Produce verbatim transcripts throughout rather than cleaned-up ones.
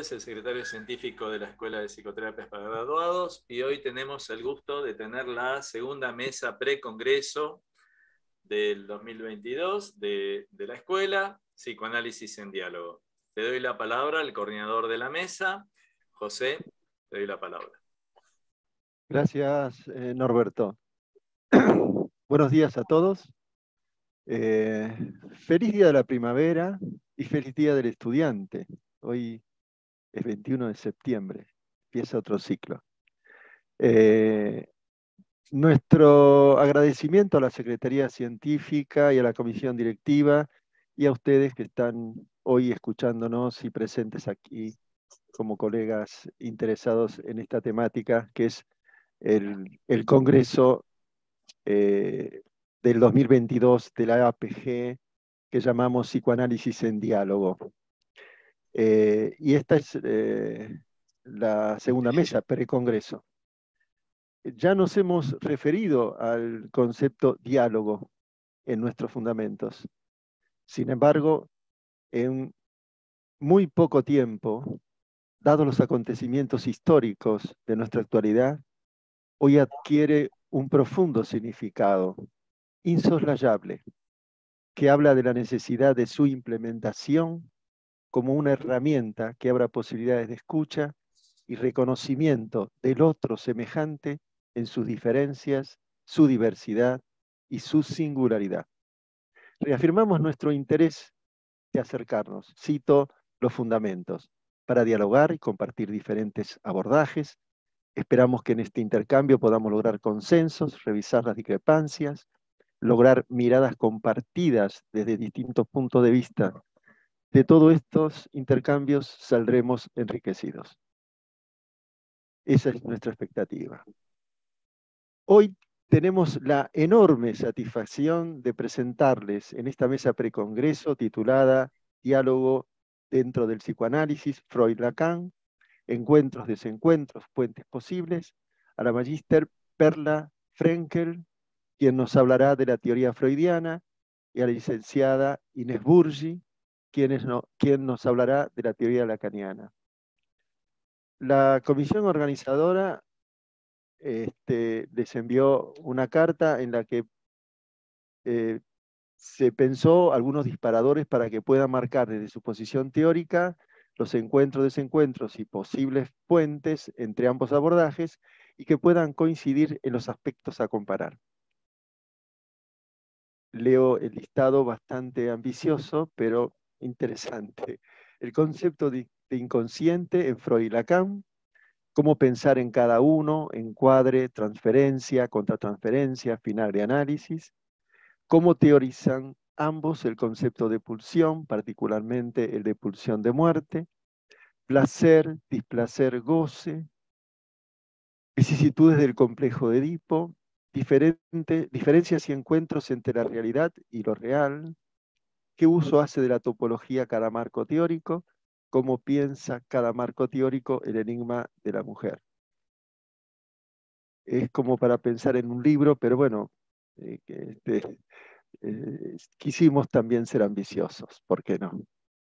Fernández, el secretario científico de la Escuela de Psicoterapias para Graduados, y hoy tenemos el gusto de tener la segunda mesa pre-congreso del dos mil veintidós de, de la Escuela, Psicoanálisis en Diálogo. Te doy la palabra al coordinador de la mesa. José, te doy la palabra. Gracias, eh, Norberto. Buenos días a todos. Eh, feliz día de la primavera y feliz día del estudiante. Hoy es veintiuno de septiembre, empieza otro ciclo. Eh, nuestro agradecimiento a la Secretaría Científica y a la Comisión Directiva y a ustedes que están hoy escuchándonos y presentes aquí como colegas interesados en esta temática, que es el, el Congreso eh, del dos mil veintidós de la A P G, que llamamos Psicoanálisis en Diálogo. Eh, y esta es eh, la segunda mesa, pre-congreso. Ya nos hemos referido al concepto diálogo en nuestros fundamentos. Sin embargo, en muy poco tiempo, dados los acontecimientos históricos de nuestra actualidad, hoy adquiere un profundo significado, insoslayable, que habla de la necesidad de su implementación como una herramienta que abra posibilidades de escucha y reconocimiento del otro semejante en sus diferencias, su diversidad y su singularidad. Reafirmamos nuestro interés de acercarnos, cito los fundamentos, para dialogar y compartir diferentes abordajes. Esperamos que en este intercambio podamos lograr consensos, revisar las discrepancias, lograr miradas compartidas desde distintos puntos de vista. De todos estos intercambios saldremos enriquecidos. Esa es nuestra expectativa. Hoy tenemos la enorme satisfacción de presentarles en esta mesa precongreso titulada Diálogo dentro del psicoanálisis, Freud-Lacan, encuentros, desencuentros, puentes posibles, a la magíster Perla Frenkel, quien nos hablará de la teoría freudiana, y a la licenciada Inés Burgi, quien, es no, quien nos hablará de la teoría lacaniana. La comisión organizadora este, les envió una carta en la que eh, se pensó algunos disparadores para que puedan marcar desde su posición teórica los encuentros, desencuentros y posibles puentes entre ambos abordajes y que puedan coincidir en los aspectos a comparar. Leo el listado bastante ambicioso, pero interesante. El concepto de, de inconsciente en Freud y Lacan, cómo pensar en cada uno, encuadre, transferencia, contratransferencia, final de análisis, cómo teorizan ambos el concepto de pulsión, particularmente el de pulsión de muerte, placer, displacer, goce, vicisitudes del complejo de Edipo, diferente, diferencias y encuentros entre la realidad y lo real, qué uso hace de la topología cada marco teórico, cómo piensa cada marco teórico el enigma de la mujer. Es como para pensar en un libro, pero bueno, eh, este, eh, quisimos también ser ambiciosos, ¿por qué no?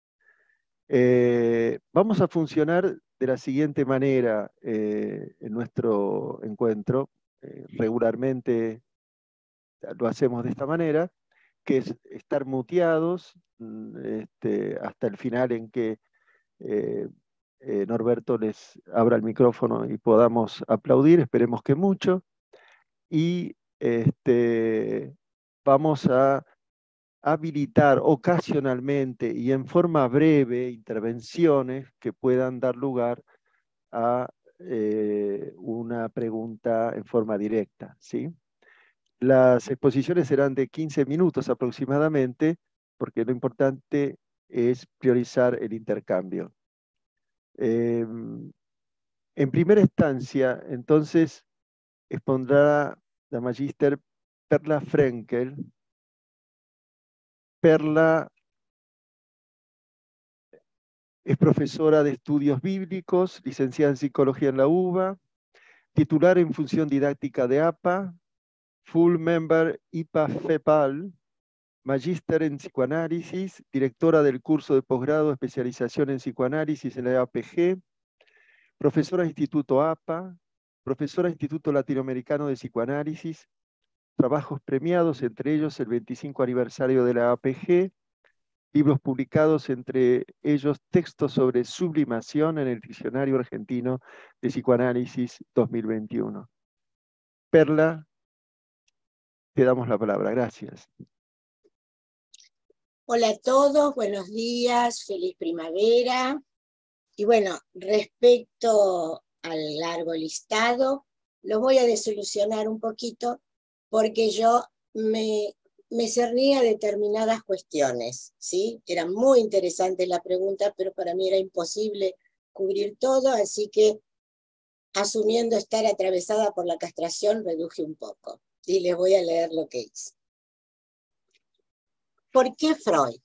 Eh, vamos a funcionar de la siguiente manera eh, en nuestro encuentro. Eh, regularmente lo hacemos de esta manera, que es estar muteados este, hasta el final en que eh, eh, Norberto les abra el micrófono y podamos aplaudir, esperemos que mucho, y este, vamos a habilitar ocasionalmente y en forma breve intervenciones que puedan dar lugar a eh, una pregunta en forma directa, ¿sí? Las exposiciones serán de quince minutos aproximadamente, porque lo importante es priorizar el intercambio. Eh, en primera instancia, entonces, expondrá la magíster Perla Frenkel. Perla es profesora de estudios bíblicos, licenciada en psicología en la UBA, titular en función didáctica de A P A, full member I P A FEPAL, magíster en psicoanálisis, directora del curso de posgrado de especialización en psicoanálisis en la A P G, profesora Instituto A P A, profesora Instituto Latinoamericano de Psicoanálisis, trabajos premiados, entre ellos el veinticinco aniversario de la A P G, libros publicados, entre ellos textos sobre sublimación en el Diccionario Argentino de Psicoanálisis dos mil veintiuno. Perla, te damos la palabra. Gracias. Hola a todos, buenos días, feliz primavera. Y bueno, respecto al largo listado, lo voy a desolucionar un poquito porque yo me, me cerní a determinadas cuestiones, ¿sí? Era muy interesante la pregunta, pero para mí era imposible cubrir todo, así que asumiendo estar atravesada por la castración, reduje un poco. Y les voy a leer lo que hice. ¿Por qué Freud?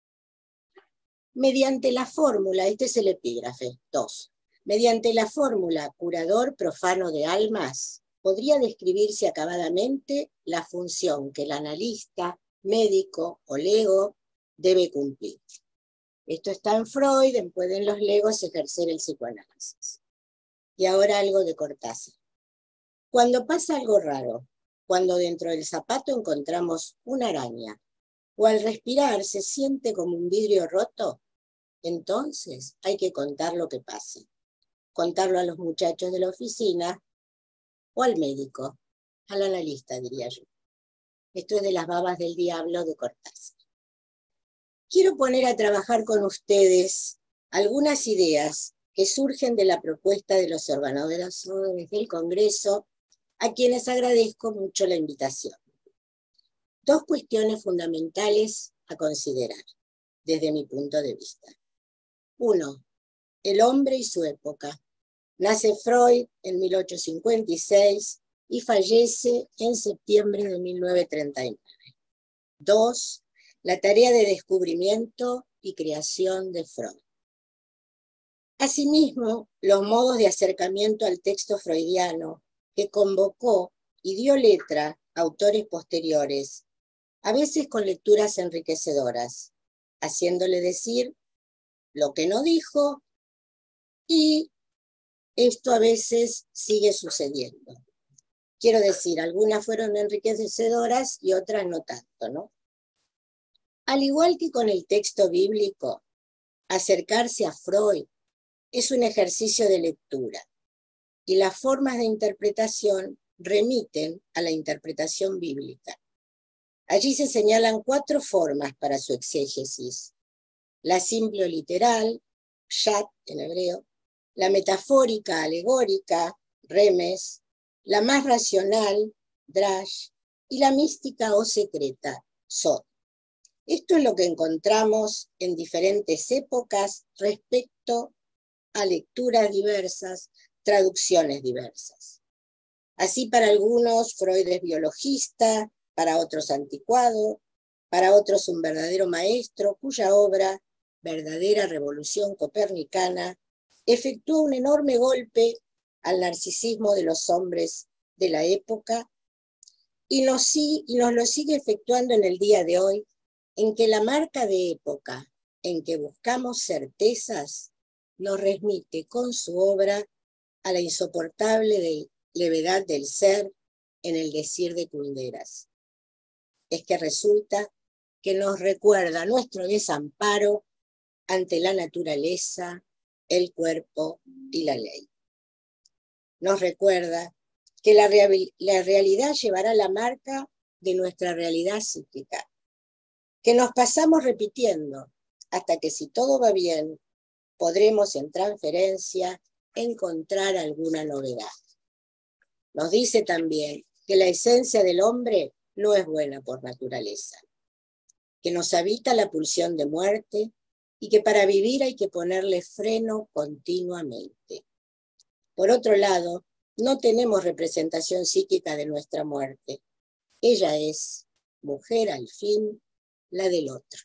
Mediante la fórmula, este es el epígrafe, dos. Mediante la fórmula curador profano de almas, podría describirse acabadamente la función que el analista, médico o lego debe cumplir. Esto está en Freud, en Pueden los legos ejercer el psicoanálisis. Y ahora algo de Cortázar. Cuando pasa algo raro, cuando dentro del zapato encontramos una araña, o al respirar se siente como un vidrio roto, entonces hay que contar lo que pasa. Contarlo a los muchachos de la oficina o al médico, al analista, diría yo. Esto es de Las babas del diablo de Cortázar. Quiero poner a trabajar con ustedes algunas ideas que surgen de la propuesta de los organadores del Congreso, a quienes agradezco mucho la invitación. Dos cuestiones fundamentales a considerar, desde mi punto de vista. Uno, el hombre y su época. Nace Freud en mil ochocientos cincuenta y seis y fallece en septiembre de mil novecientos treinta y nueve. Dos, la tarea de descubrimiento y creación de Freud. Asimismo, los modos de acercamiento al texto freudiano que convocó y dio letra a autores posteriores, a veces con lecturas enriquecedoras, haciéndole decir lo que no dijo, y esto a veces sigue sucediendo. Quiero decir, algunas fueron enriquecedoras y otras no tanto, ¿no? Al igual que con el texto bíblico, acercarse a Freud es un ejercicio de lectura, y las formas de interpretación remiten a la interpretación bíblica. Allí se señalan cuatro formas para su exégesis: la simple o literal, pshat en hebreo, la metafórica, alegórica, remes, la más racional, drash, y la mística o secreta, sod. Esto es lo que encontramos en diferentes épocas respecto a lecturas diversas, traducciones diversas. Así, para algunos, Freud es biologista, para otros anticuado, para otros un verdadero maestro cuya obra, Verdadera Revolución Copernicana, efectuó un enorme golpe al narcisismo de los hombres de la época y nos, y nos lo sigue efectuando en el día de hoy, en que la marca de época en que buscamos certezas nos remite con su obra a la insoportable de levedad del ser en el decir de Kunderas. Es que resulta que nos recuerda nuestro desamparo ante la naturaleza, el cuerpo y la ley. Nos recuerda que la, real, la realidad llevará la marca de nuestra realidad psíquica, que nos pasamos repitiendo hasta que, si todo va bien, podremos en transferencia encontrar alguna novedad. Nos dice también que la esencia del hombre no es buena por naturaleza, que nos habita la pulsión de muerte y que para vivir hay que ponerle freno continuamente. Por otro lado, no tenemos representación psíquica de nuestra muerte. Ella es, mujer al fin, la del otro.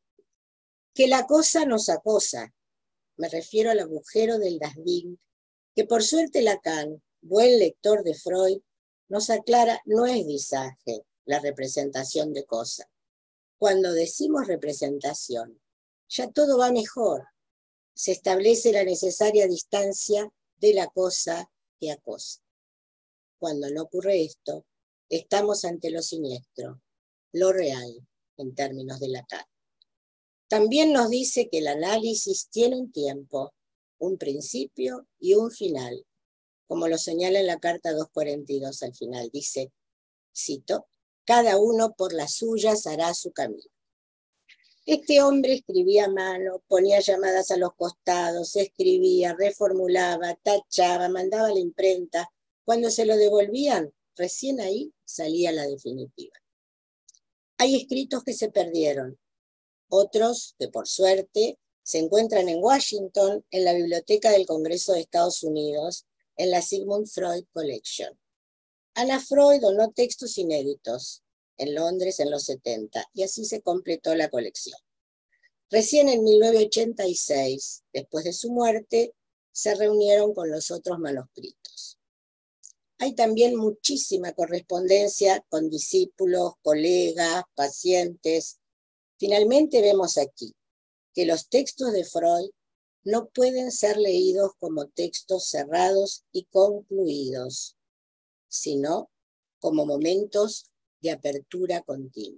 Que la cosa nos acosa, me refiero al agujero del Dasbing, que por suerte Lacan, buen lector de Freud, nos aclara no es visaje, la representación de cosa. cuando decimos representación, ya todo va mejor. Se establece la necesaria distancia de la cosa que acosa. Cuando no ocurre esto, estamos ante lo siniestro, lo real, en términos de Lacan. También nos dice que el análisis tiene un tiempo, un principio y un final, como lo señala en la carta doscientos cuarenta y dos al final. Dice, cito, cada uno por las suyas hará su camino. Este hombre escribía a mano, ponía llamadas a los costados, escribía, reformulaba, tachaba, mandaba a la imprenta. Cuando se lo devolvían, recién ahí salía la definitiva. Hay escritos que se perdieron, otros que por suerte se encuentran en Washington, en la Biblioteca del Congreso de Estados Unidos, en la Sigmund Freud Collection. Anna Freud donó textos inéditos en Londres en los setenta, y así se completó la colección. Recién en mil novecientos ochenta y seis, después de su muerte, se reunieron con los otros manuscritos. Hay también muchísima correspondencia con discípulos, colegas, pacientes. Finalmente vemos aquí que los textos de Freud no pueden ser leídos como textos cerrados y concluidos, sino como momentos de apertura continua.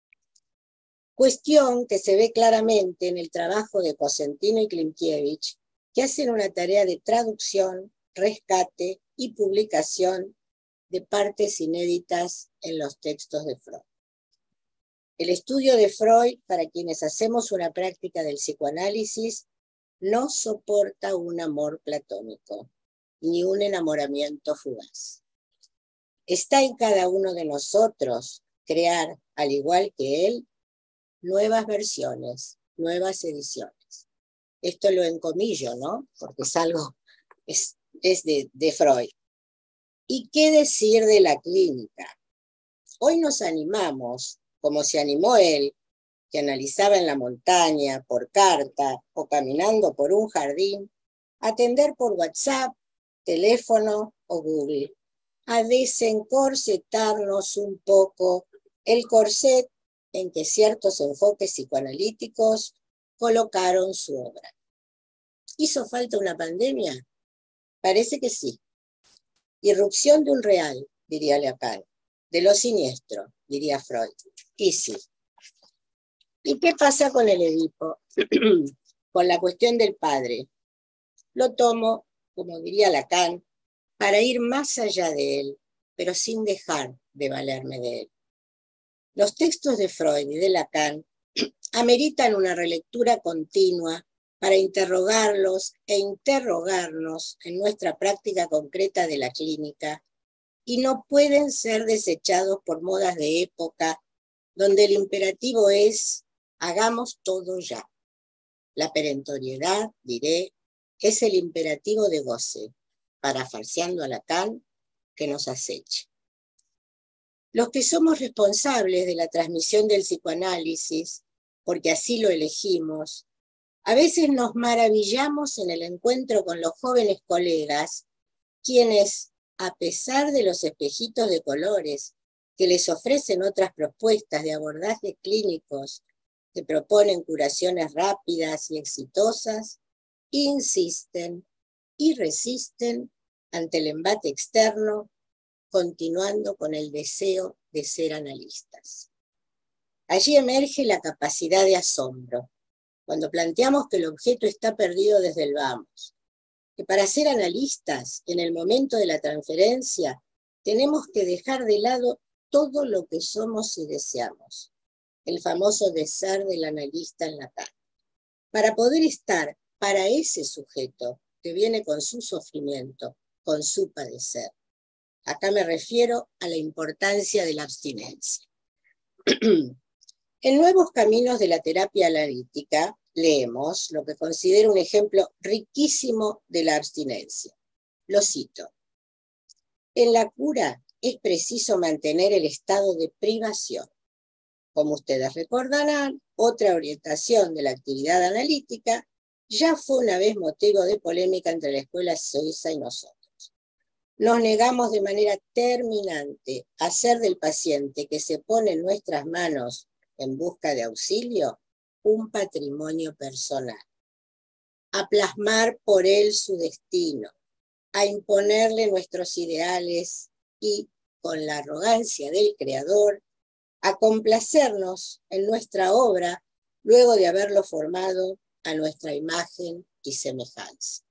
Cuestión que se ve claramente en el trabajo de Cosentino y Klimkiewicz, que hacen una tarea de traducción, rescate y publicación de partes inéditas en los textos de Freud. El estudio de Freud, para quienes hacemos una práctica del psicoanálisis, no soporta un amor platónico, ni un enamoramiento fugaz. Está en cada uno de nosotros crear, al igual que él, nuevas versiones, nuevas ediciones. Esto lo encomillo, ¿no? Porque es algo, es, es de, de Freud. ¿Y qué decir de la clínica? Hoy nos animamos, como se animó él, que analizaba en la montaña, por carta o caminando por un jardín, a atender por WhatsApp, teléfono o Google, a desencorsetarnos un poco el corset en que ciertos enfoques psicoanalíticos colocaron su obra. ¿Hizo falta una pandemia? Parece que sí. Irrupción de un real, diría Lacan, de lo siniestro, diría Freud. Y sí. ¿Y qué pasa con el Edipo? Con la cuestión del padre. Lo tomo, como diría Lacan, para ir más allá de él, pero sin dejar de valerme de él. Los textos de Freud y de Lacan ameritan una relectura continua para interrogarlos e interrogarnos en nuestra práctica concreta de la clínica, y no pueden ser desechados por modas de época donde el imperativo es hagamos todo ya. La perentoriedad, diré, es el imperativo de goce, parafraseando a Lacan, que nos acecha. Los que somos responsables de la transmisión del psicoanálisis, porque así lo elegimos, a veces nos maravillamos en el encuentro con los jóvenes colegas, quienes, a pesar de los espejitos de colores que les ofrecen otras propuestas de abordajes clínicos que proponen curaciones rápidas y exitosas, insisten y resisten ante el embate externo, continuando con el deseo de ser analistas. Allí emerge la capacidad de asombro, cuando planteamos que el objeto está perdido desde el vamos, que para ser analistas, en el momento de la transferencia, tenemos que dejar de lado todo lo que somos y deseamos, el famoso desear del analista en Lacan, para poder estar para ese sujeto que viene con su sufrimiento, con su padecer. Acá me refiero a la importancia de la abstinencia. En Nuevos Caminos de la Terapia Analítica leemos lo que considero un ejemplo riquísimo de la abstinencia. Lo cito. En la cura es preciso mantener el estado de privación. Como ustedes recordarán, otra orientación de la actividad analítica ya fue una vez motivo de polémica entre la escuela suiza y nosotros. Nos negamos de manera terminante a hacer del paciente que se pone en nuestras manos en busca de auxilio, un patrimonio personal, a plasmar por él su destino, a imponerle nuestros ideales y, con la arrogancia del creador, a complacernos en nuestra obra luego de haberlo formado a nuestra imagen y semejanza.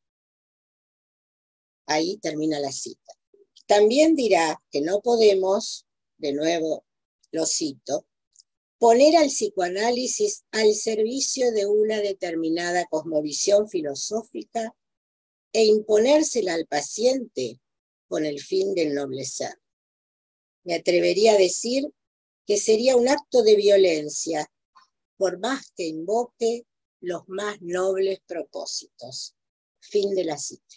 Ahí termina la cita. También dirá que no podemos, de nuevo lo cito, poner al psicoanálisis al servicio de una determinada cosmovisión filosófica e imponérsela al paciente con el fin de ennoblecer. Me atrevería a decir que sería un acto de violencia, por más que invoque los más nobles propósitos. Fin de la cita.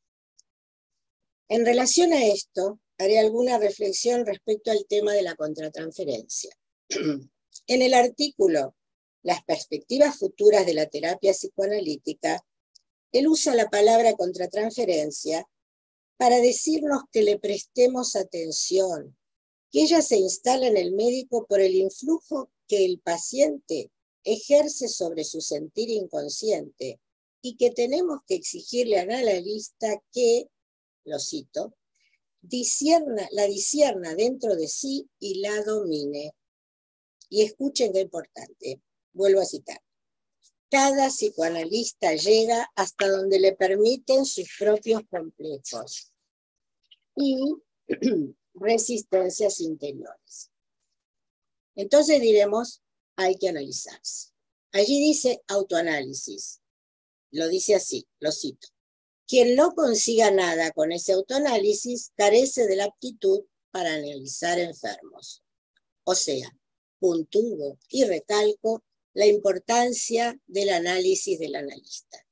En relación a esto, haré alguna reflexión respecto al tema de la contratransferencia. En el artículo Las perspectivas futuras de la terapia psicoanalítica, él usa la palabra contratransferencia para decirnos que le prestemos atención, que ella se instala en el médico por el influjo que el paciente ejerce sobre su sentir inconsciente y que tenemos que exigirle al analista que, lo cito, discierna, la discierna dentro de sí y la domine. Y escuchen qué importante, vuelvo a citar. Cada psicoanalista llega hasta donde le permiten sus propios complejos y resistencias interiores. Entonces diremos, hay que analizarse. Allí dice autoanálisis, lo dice así, lo cito. Quien no consiga nada con ese autoanálisis carece de la aptitud para analizar enfermos. O sea, puntúo y recalco la importancia del análisis del analista.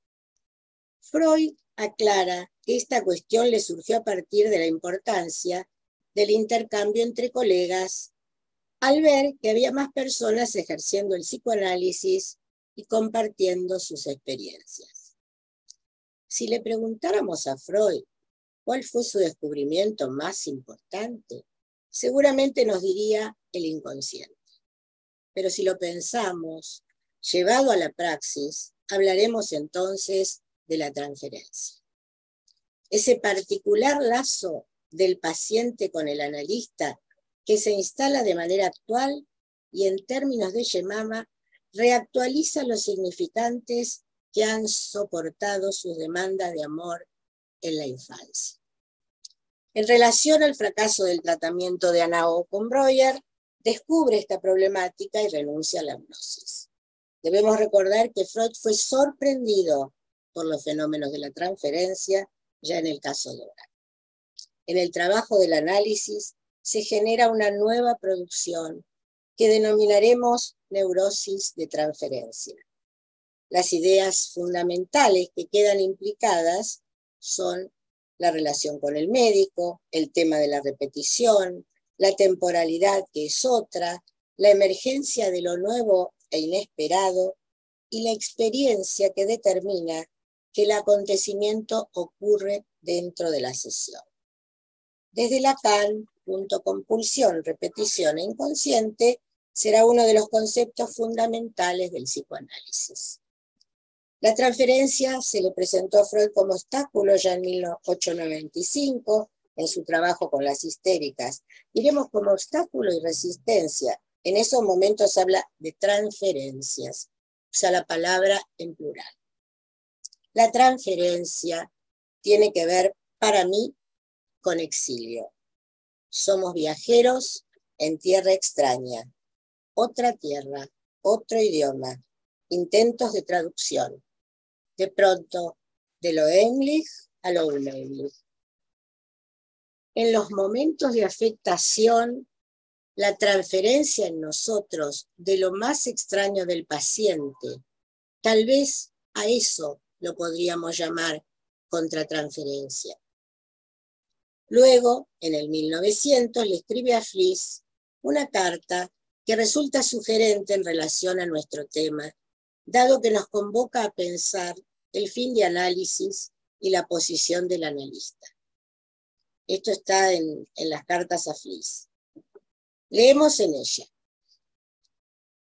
Freud aclara que esta cuestión le surgió a partir de la importancia del intercambio entre colegas, al ver que había más personas ejerciendo el psicoanálisis y compartiendo sus experiencias. Si le preguntáramos a Freud cuál fue su descubrimiento más importante, seguramente nos diría el inconsciente. Pero si lo pensamos, llevado a la praxis, hablaremos entonces de la transferencia. Ese particular lazo del paciente con el analista que se instala de manera actual y en términos de Yemama reactualiza los significantes que han soportado sus demandas de amor en la infancia. En relación al fracaso del tratamiento de Anao con Breuer, descubre esta problemática y renuncia a la hipnosis. Debemos recordar que Freud fue sorprendido por los fenómenos de la transferencia ya en el caso Dora. En el trabajo del análisis se genera una nueva producción que denominaremos neurosis de transferencia. Las ideas fundamentales que quedan implicadas son la relación con el médico, el tema de la repetición, la temporalidad que es otra, la emergencia de lo nuevo e inesperado y la experiencia que determina que el acontecimiento ocurre dentro de la sesión. Desde Lacan, junto con pulsión, repetición e inconsciente, será uno de los conceptos fundamentales del psicoanálisis. La transferencia se le presentó a Freud como obstáculo ya en mil ochocientos noventa y cinco, en su trabajo con las histéricas. Diremos como obstáculo y resistencia. En esos momentos habla de transferencias, usa la palabra en plural. La transferencia tiene que ver, para mí, con exilio. Somos viajeros en tierra extraña, otra tierra, otro idioma, intentos de traducción. De pronto, de lo English a lo unenglish. En los momentos de afectación, la transferencia en nosotros de lo más extraño del paciente, tal vez a eso lo podríamos llamar contratransferencia. Luego, en el mil novecientos, le escribe a Fliess una carta que resulta sugerente en relación a nuestro tema, dado que nos convoca a pensar el fin de análisis y la posición del analista. Esto está en, en las cartas a Fliess. Leemos en ella.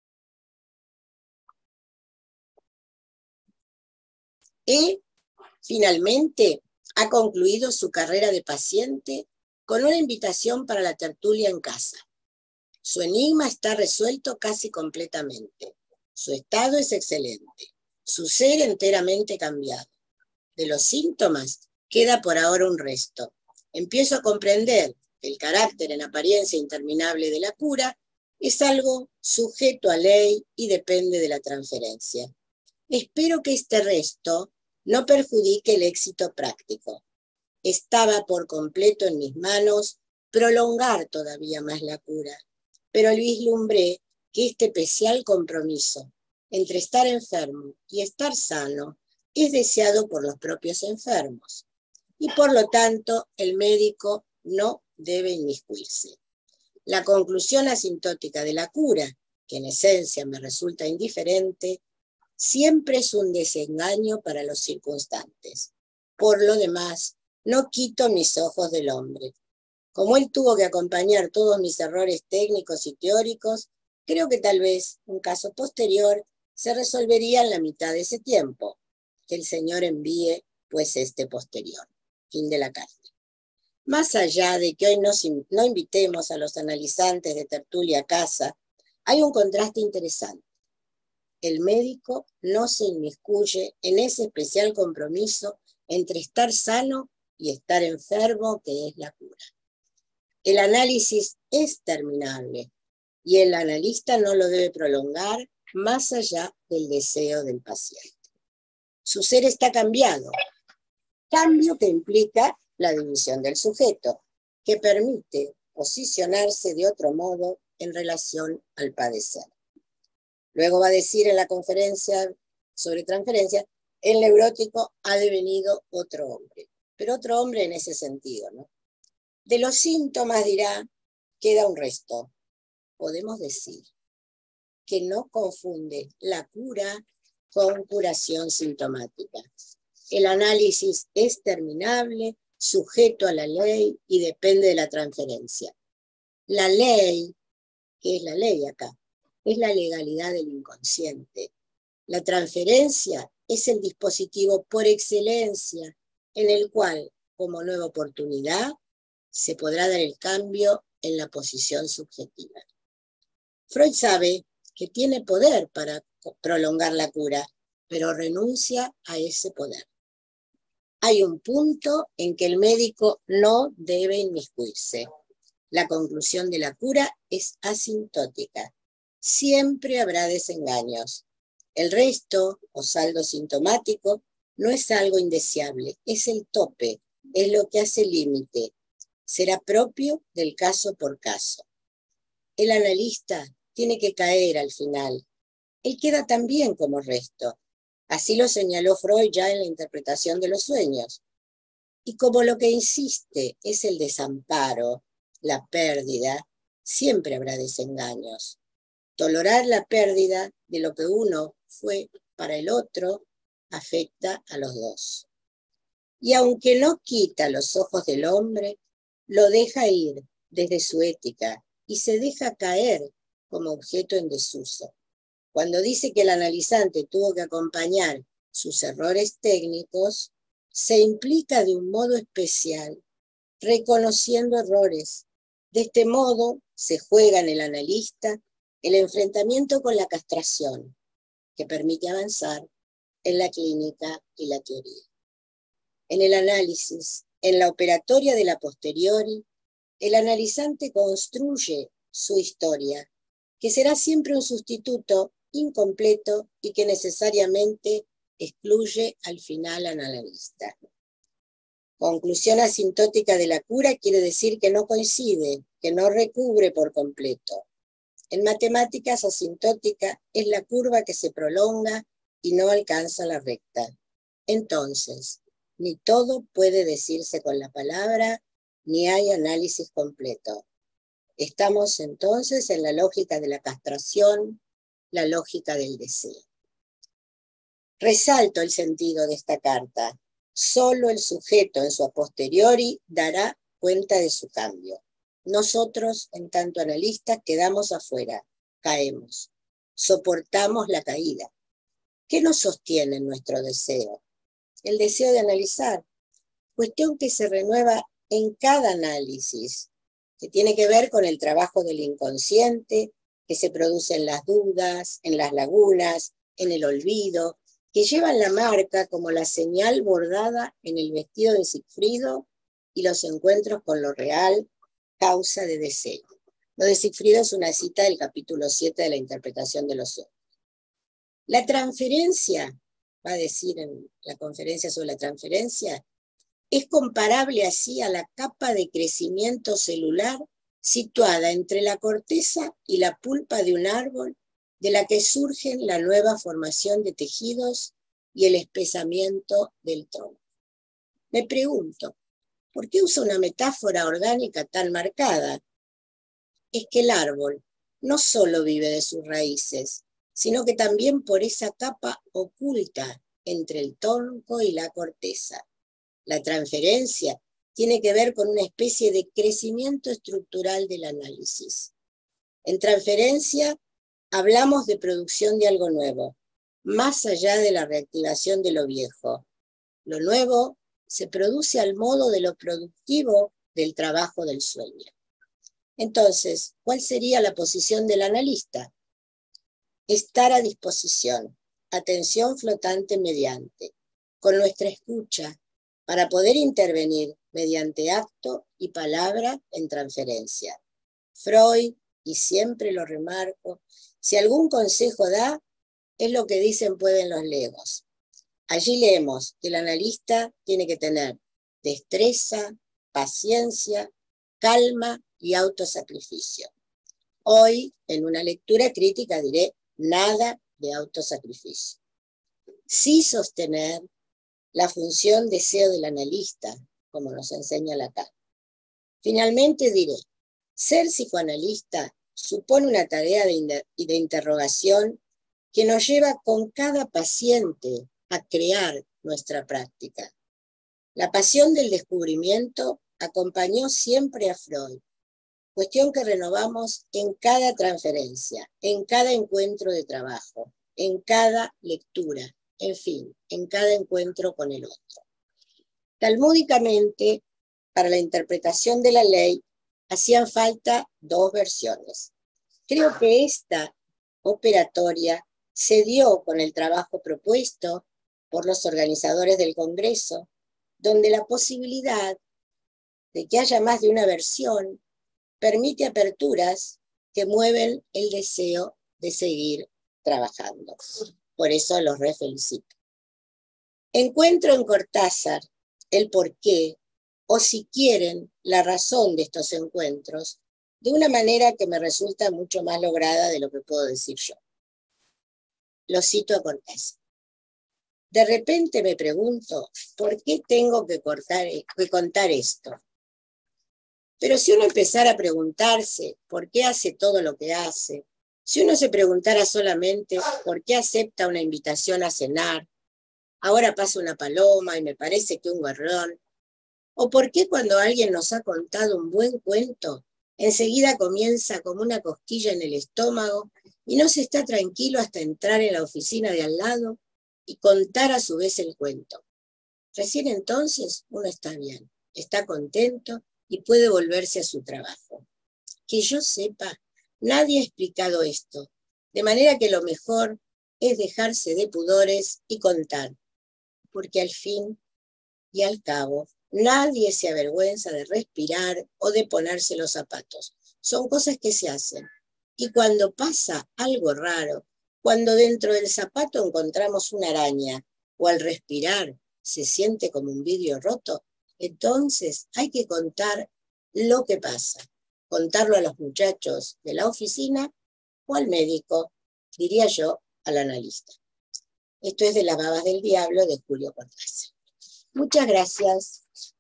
E, finalmente, ha concluido su carrera de paciente con una invitación para la tertulia en casa. Su enigma está resuelto casi completamente. Su estado es excelente. Su ser enteramente cambiado. De los síntomas queda por ahora un resto. Empiezo a comprender que el carácter en apariencia interminable de la cura es algo sujeto a ley y depende de la transferencia. Espero que este resto no perjudique el éxito práctico. Estaba por completo en mis manos prolongar todavía más la cura, pero vislumbré que este especial compromiso entre estar enfermo y estar sano es deseado por los propios enfermos, y por lo tanto el médico no debe inmiscuirse. La conclusión asintótica de la cura, que en esencia me resulta indiferente, siempre es un desengaño para los circunstantes. Por lo demás, no quito mis ojos del hombre. Como él tuvo que acompañar todos mis errores técnicos y teóricos, creo que tal vez un caso posterior se resolvería en la mitad de ese tiempo. Que el Señor envíe, pues, este posterior. Fin de la carta. Más allá de que hoy no, no invitemos a los analizantes de tertulia a casa, hay un contraste interesante. El médico no se inmiscuye en ese especial compromiso entre estar sano y estar enfermo, que es la cura. El análisis es terminable y el analista no lo debe prolongar más allá del deseo del paciente. Su ser está cambiado, cambio que implica la división del sujeto, que permite posicionarse de otro modo en relación al padecer. Luego va a decir en la conferencia sobre transferencia, el neurótico ha devenido otro hombre, pero otro hombre en ese sentido, ¿no? De los síntomas, dirá, queda un resto. Podemos decir que no confunde la cura con curación sintomática. El análisis es terminable, sujeto a la ley y depende de la transferencia. La ley, ¿qué es la ley acá? Es la legalidad del inconsciente. La transferencia es el dispositivo por excelencia en el cual, como nueva oportunidad, se podrá dar el cambio en la posición subjetiva. Freud sabe que tiene poder para prolongar la cura, pero renuncia a ese poder. Hay un punto en que el médico no debe inmiscuirse. La conclusión de la cura es asintótica. Siempre habrá desengaños. El resto, o saldo sintomático, no es algo indeseable, es el tope, es lo que hace límite. Será propio del caso por caso. El analista tiene que caer al final. Él queda también como resto. Así lo señaló Freud ya en la interpretación de los sueños. Y como lo que insiste es el desamparo, la pérdida, siempre habrá desengaños. Tolerar la pérdida de lo que uno fue para el otro afecta a los dos. Y aunque no quita los ojos del hombre, lo deja ir desde su ética y se deja caer como objeto en desuso. Cuando dice que el analizante tuvo que acompañar sus errores técnicos, se implica de un modo especial, reconociendo errores. De este modo se juega en el analista el enfrentamiento con la castración, que permite avanzar en la clínica y la teoría. En el análisis, en la operatoria de la posteriori, el analizante construye su historia, que será siempre un sustituto incompleto y que necesariamente excluye al final al analista. Conclusión asintótica de la cura quiere decir que no coincide, que no recubre por completo. En matemáticas, asintótica es la curva que se prolonga y no alcanza la recta. Entonces, ni todo puede decirse con la palabra, ni hay análisis completo. Estamos entonces en la lógica de la castración, la lógica del deseo. Resalto el sentido de esta carta. Solo el sujeto en su a posteriori dará cuenta de su cambio. Nosotros, en tanto analistas, quedamos afuera, caemos, soportamos la caída. ¿Qué nos sostiene en nuestro deseo? el deseo de analizar, cuestión que se renueva en cada análisis, que tiene que ver con el trabajo del inconsciente, que se produce en las dudas, en las lagunas, en el olvido, que llevan la marca como la señal bordada en el vestido de Sigfrido y los encuentros con lo real, causa de deseo. Lo de Sigfrido es una cita del capítulo siete de la interpretación de los sueños. La transferencia, va a decir en la conferencia sobre la transferencia, es comparable así a la capa de crecimiento celular situada entre la corteza y la pulpa de un árbol, de la que surgen la nueva formación de tejidos y el espesamiento del tronco. Me pregunto, ¿por qué usa una metáfora orgánica tan marcada? Es que el árbol no solo vive de sus raíces, sino que también por esa capa oculta entre el tronco y la corteza. La transferencia tiene que ver con una especie de crecimiento estructural del análisis. En transferencia hablamos de producción de algo nuevo, más allá de la reactivación de lo viejo. Lo nuevo se produce al modo de lo productivo del trabajo del sueño. Entonces, ¿cuál sería la posición del analista? Estar a disposición, atención flotante mediante, con nuestra escucha, para poder intervenir mediante acto y palabra en transferencia. Freud, y siempre lo remarco, si algún consejo da, es lo que dicen pueden los legos. Allí leemos que el analista tiene que tener destreza, paciencia, calma y autosacrificio. Hoy, en una lectura crítica, diré nada de autosacrificio. Sí sostener la función deseo del analista, como nos enseña Lacan. Finalmente diré, ser psicoanalista supone una tarea de, de interrogación que nos lleva con cada paciente a crear nuestra práctica. La pasión del descubrimiento acompañó siempre a Freud, cuestión que renovamos en cada transferencia, en cada encuentro de trabajo, en cada lectura, en fin, en cada encuentro con el otro. Talmúdicamente, para la interpretación de la ley, hacían falta dos versiones. Creo que esta operatoria se dio con el trabajo propuesto por los organizadores del Congreso, donde la posibilidad de que haya más de una versión permite aperturas que mueven el deseo de seguir trabajando. Por eso los refelicito. Encuentro en Cortázar el porqué, o si quieren, la razón de estos encuentros, de una manera que me resulta mucho más lograda de lo que puedo decir yo. Lo cito a Cortázar. De repente me pregunto, ¿por qué tengo que, cortar, que contar esto? Pero si uno empezara a preguntarse por qué hace todo lo que hace, si uno se preguntara solamente por qué acepta una invitación a cenar, ahora pasa una paloma y me parece que un gorrión, o por qué cuando alguien nos ha contado un buen cuento, enseguida comienza como una cosquilla en el estómago y no se está tranquilo hasta entrar en la oficina de al lado y contar a su vez el cuento. Recién entonces uno está bien, está contento y puede volverse a su trabajo. Que yo sepa, nadie ha explicado esto, de manera que lo mejor es dejarse de pudores y contar, porque al fin y al cabo nadie se avergüenza de respirar o de ponerse los zapatos. Son cosas que se hacen. Y cuando pasa algo raro, cuando dentro del zapato encontramos una araña o al respirar se siente como un vidrio roto, entonces hay que contar lo que pasa. Contarlo a los muchachos de la oficina o al médico, diría yo, al analista. Esto es de Las babas del diablo de Julio Cortázar. Muchas gracias.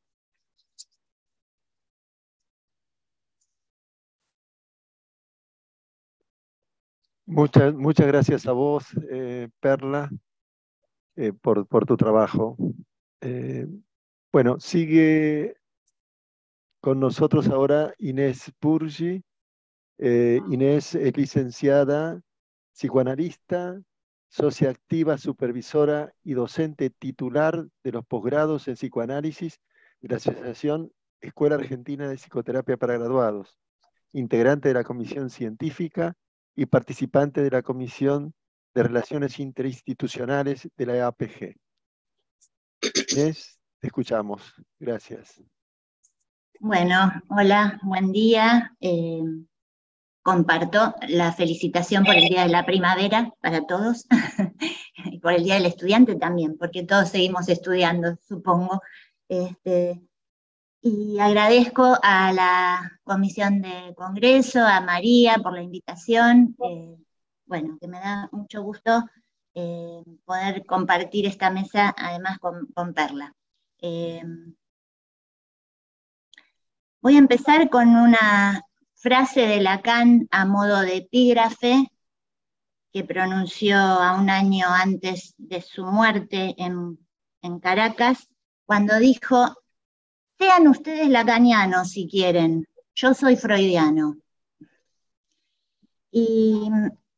Muchas, muchas gracias a vos, eh, Perla, eh, por, por tu trabajo. Eh, bueno, sigue con nosotros ahora Inés Purgi. Eh, Inés es licenciada, psicoanalista, socia activa, supervisora y docente titular de los posgrados en psicoanálisis de la Asociación Escuela Argentina de Psicoterapia para Graduados, integrante de la Comisión Científica y participante de la Comisión de Relaciones Interinstitucionales de la E A P G. Inés, te escuchamos. Gracias. Bueno, hola, buen día. Eh, comparto la felicitación por el Día de la Primavera para todos, y por el Día del Estudiante también, porque todos seguimos estudiando, supongo. Este, y agradezco a la Comisión de Congreso, a María por la invitación. Eh, bueno, que me da mucho gusto eh, poder compartir esta mesa, además con, con Perla. Eh, voy a empezar con una frase de Lacan a modo de epígrafe que pronunció a un año antes de su muerte en, en Caracas, cuando dijo: sean ustedes lacanianos si quieren, yo soy freudiano. Y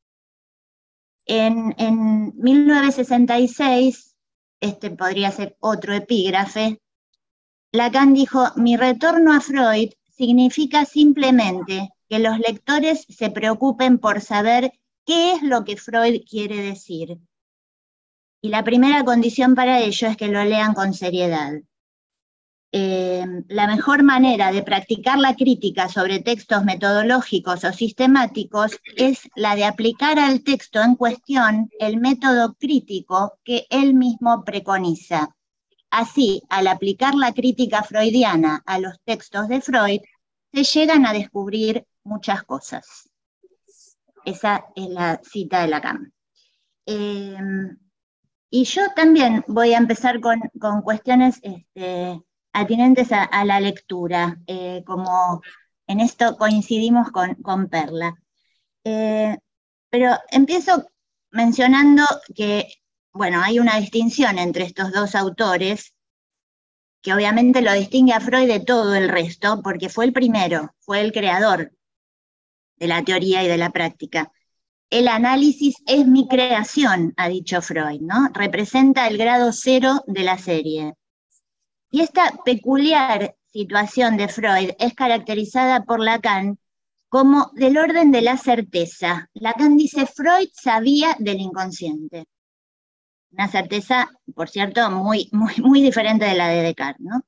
en, en mil novecientos sesenta y seis, este podría ser otro epígrafe, Lacan dijo: mi retorno a Freud significa simplemente que los lectores se preocupen por saber qué es lo que Freud quiere decir. Y la primera condición para ello es que lo lean con seriedad. Eh, la mejor manera de practicar la crítica sobre textos metodológicos o sistemáticos es la de aplicar al texto en cuestión el método crítico que él mismo preconiza. Así, al aplicar la crítica freudiana a los textos de Freud, se llegan a descubrir muchas cosas. Esa es la cita de Lacan. Eh, y yo también voy a empezar con, con cuestiones este, atinentes a, a la lectura, eh, como en esto coincidimos con, con Perla. Eh, pero empiezo mencionando que, bueno, hay una distinción entre estos dos autores, que obviamente lo distingue a Freud de todo el resto, porque fue el primero, fue el creador de la teoría y de la práctica. El análisis es mi creación, ha dicho Freud, ¿no? Representa el grado cero de la serie. Y esta peculiar situación de Freud es caracterizada por Lacan como del orden de la certeza. Lacan dice: Freud sabía del inconsciente. Una certeza, por cierto, muy, muy, muy diferente de la de Descartes, ¿no?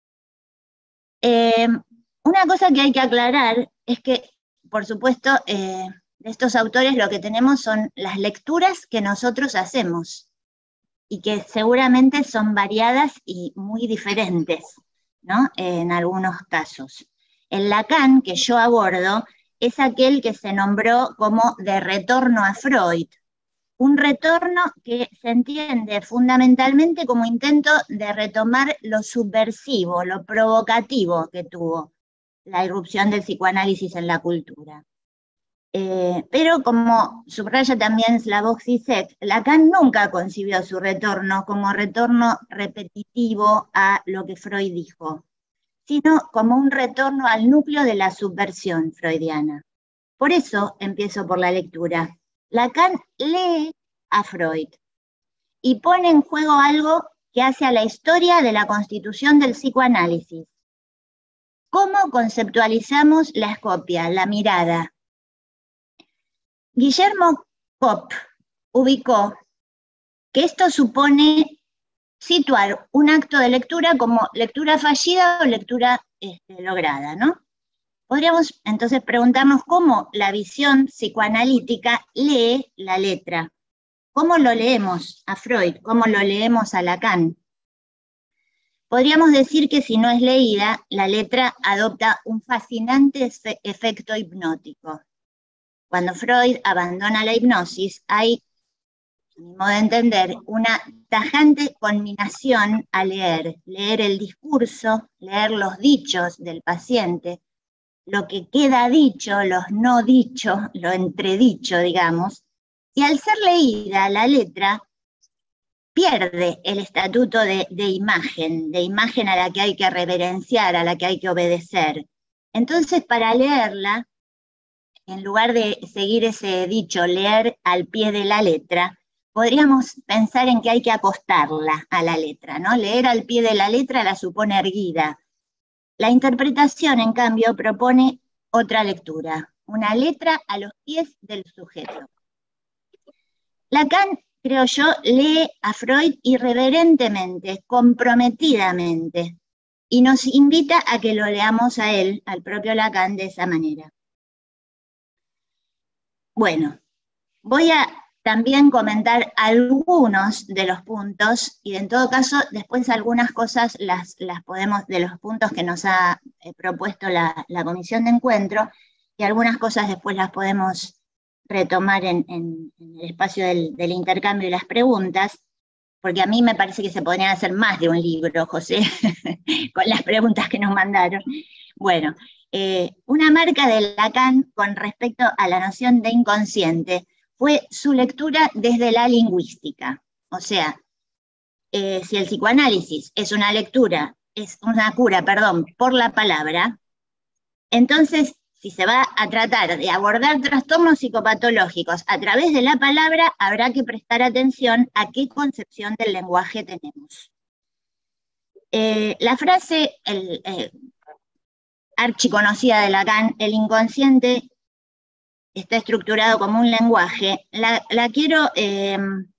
Eh, una cosa que hay que aclarar es que, por supuesto, eh, de estos autores lo que tenemos son las lecturas que nosotros hacemos, y que seguramente son variadas y muy diferentes, ¿no? En algunos casos. El Lacan que yo abordo es aquel que se nombró como de retorno a Freud, un retorno que se entiende fundamentalmente como intento de retomar lo subversivo, lo provocativo que tuvo la irrupción del psicoanálisis en la cultura. Eh, pero como subraya también Slavoj Zizek, Lacan nunca concibió su retorno como retorno repetitivo a lo que Freud dijo, sino como un retorno al núcleo de la subversión freudiana. Por eso empiezo por la lectura. Lacan lee a Freud y pone en juego algo que hace a la historia de la constitución del psicoanálisis. ¿Cómo conceptualizamos la escopia, la mirada? Guillermo Kopp ubicó que esto supone situar un acto de lectura como lectura fallida o lectura este, lograda, ¿no? Podríamos entonces preguntarnos cómo la visión psicoanalítica lee la letra. ¿Cómo lo leemos a Freud? ¿Cómo lo leemos a Lacan? Podríamos decir que si no es leída, la letra adopta un fascinante efecto hipnótico. Cuando Freud abandona la hipnosis, hay, a mi modo de entender, una tajante conminación a leer, leer el discurso, leer los dichos del paciente, lo que queda dicho, los no dichos, lo entredicho, digamos, y al ser leída la letra, pierde el estatuto de, de imagen, de imagen a la que hay que reverenciar, a la que hay que obedecer. Entonces, para leerla, en lugar de seguir ese dicho, leer al pie de la letra, podríamos pensar en que hay que acostarla a la letra, ¿no? Leer al pie de la letra la supone erguida. La interpretación, en cambio, propone otra lectura, una letra a los pies del sujeto. Lacan, creo yo, lee a Freud irreverentemente, comprometidamente, y nos invita a que lo leamos a él, al propio Lacan, de esa manera. Bueno, voy a también comentar algunos de los puntos, y en todo caso, después algunas cosas las, las podemos, de los puntos que nos ha eh, propuesto la, la comisión de encuentro, y algunas cosas después las podemos retomar en, en, en el espacio del, del intercambio y las preguntas, porque a mí me parece que se podrían hacer más de un libro, José, con las preguntas que nos mandaron. Bueno, eh, una marca de Lacan con respecto a la noción de inconsciente fue su lectura desde la lingüística. O sea, eh, si el psicoanálisis es una lectura, es una cura, perdón, por la palabra, entonces, si se va a tratar de abordar trastornos psicopatológicos a través de la palabra, habrá que prestar atención a qué concepción del lenguaje tenemos. Eh, la frase el, eh, archiconocida de Lacan, el inconsciente está estructurado como un lenguaje, la, la quiero, eh,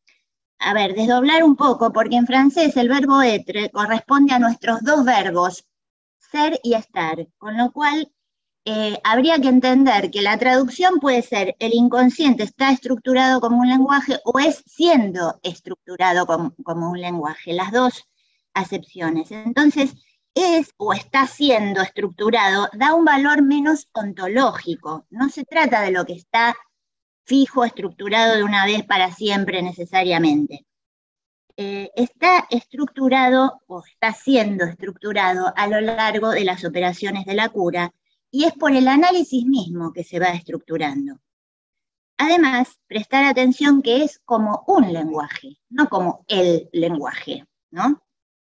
a ver, desdoblar un poco, porque en francés el verbo être corresponde a nuestros dos verbos, ser y estar, con lo cual Eh, habría que entender que la traducción puede ser el inconsciente está estructurado como un lenguaje o es siendo estructurado como, como un lenguaje, las dos acepciones. Entonces, es o está siendo estructurado da un valor menos ontológico, no se trata de lo que está fijo, estructurado de una vez para siempre necesariamente. Eh, está estructurado o está siendo estructurado a lo largo de las operaciones de la cura, y es por el análisis mismo que se va estructurando. Además, prestar atención que es como un lenguaje, no como el lenguaje, ¿no?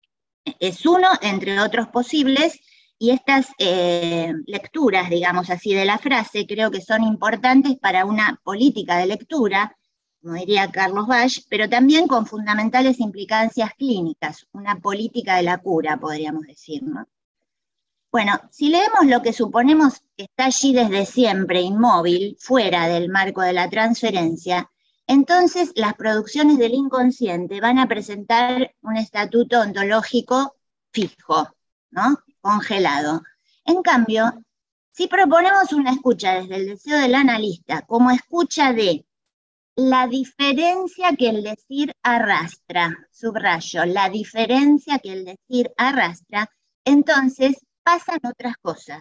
Es uno entre otros posibles, y estas eh, lecturas, digamos así, de la frase, creo que son importantes para una política de lectura, como diría Carlos Bach, pero también con fundamentales implicancias clínicas, una política de la cura, podríamos decir, ¿no? Bueno, si leemos lo que suponemos que está allí desde siempre, inmóvil, fuera del marco de la transferencia, entonces las producciones del inconsciente van a presentar un estatuto ontológico fijo, ¿no? Congelado. En cambio, si proponemos una escucha desde el deseo del analista como escucha de la diferencia que el decir arrastra, subrayo, la diferencia que el decir arrastra, entonces pasan otras cosas.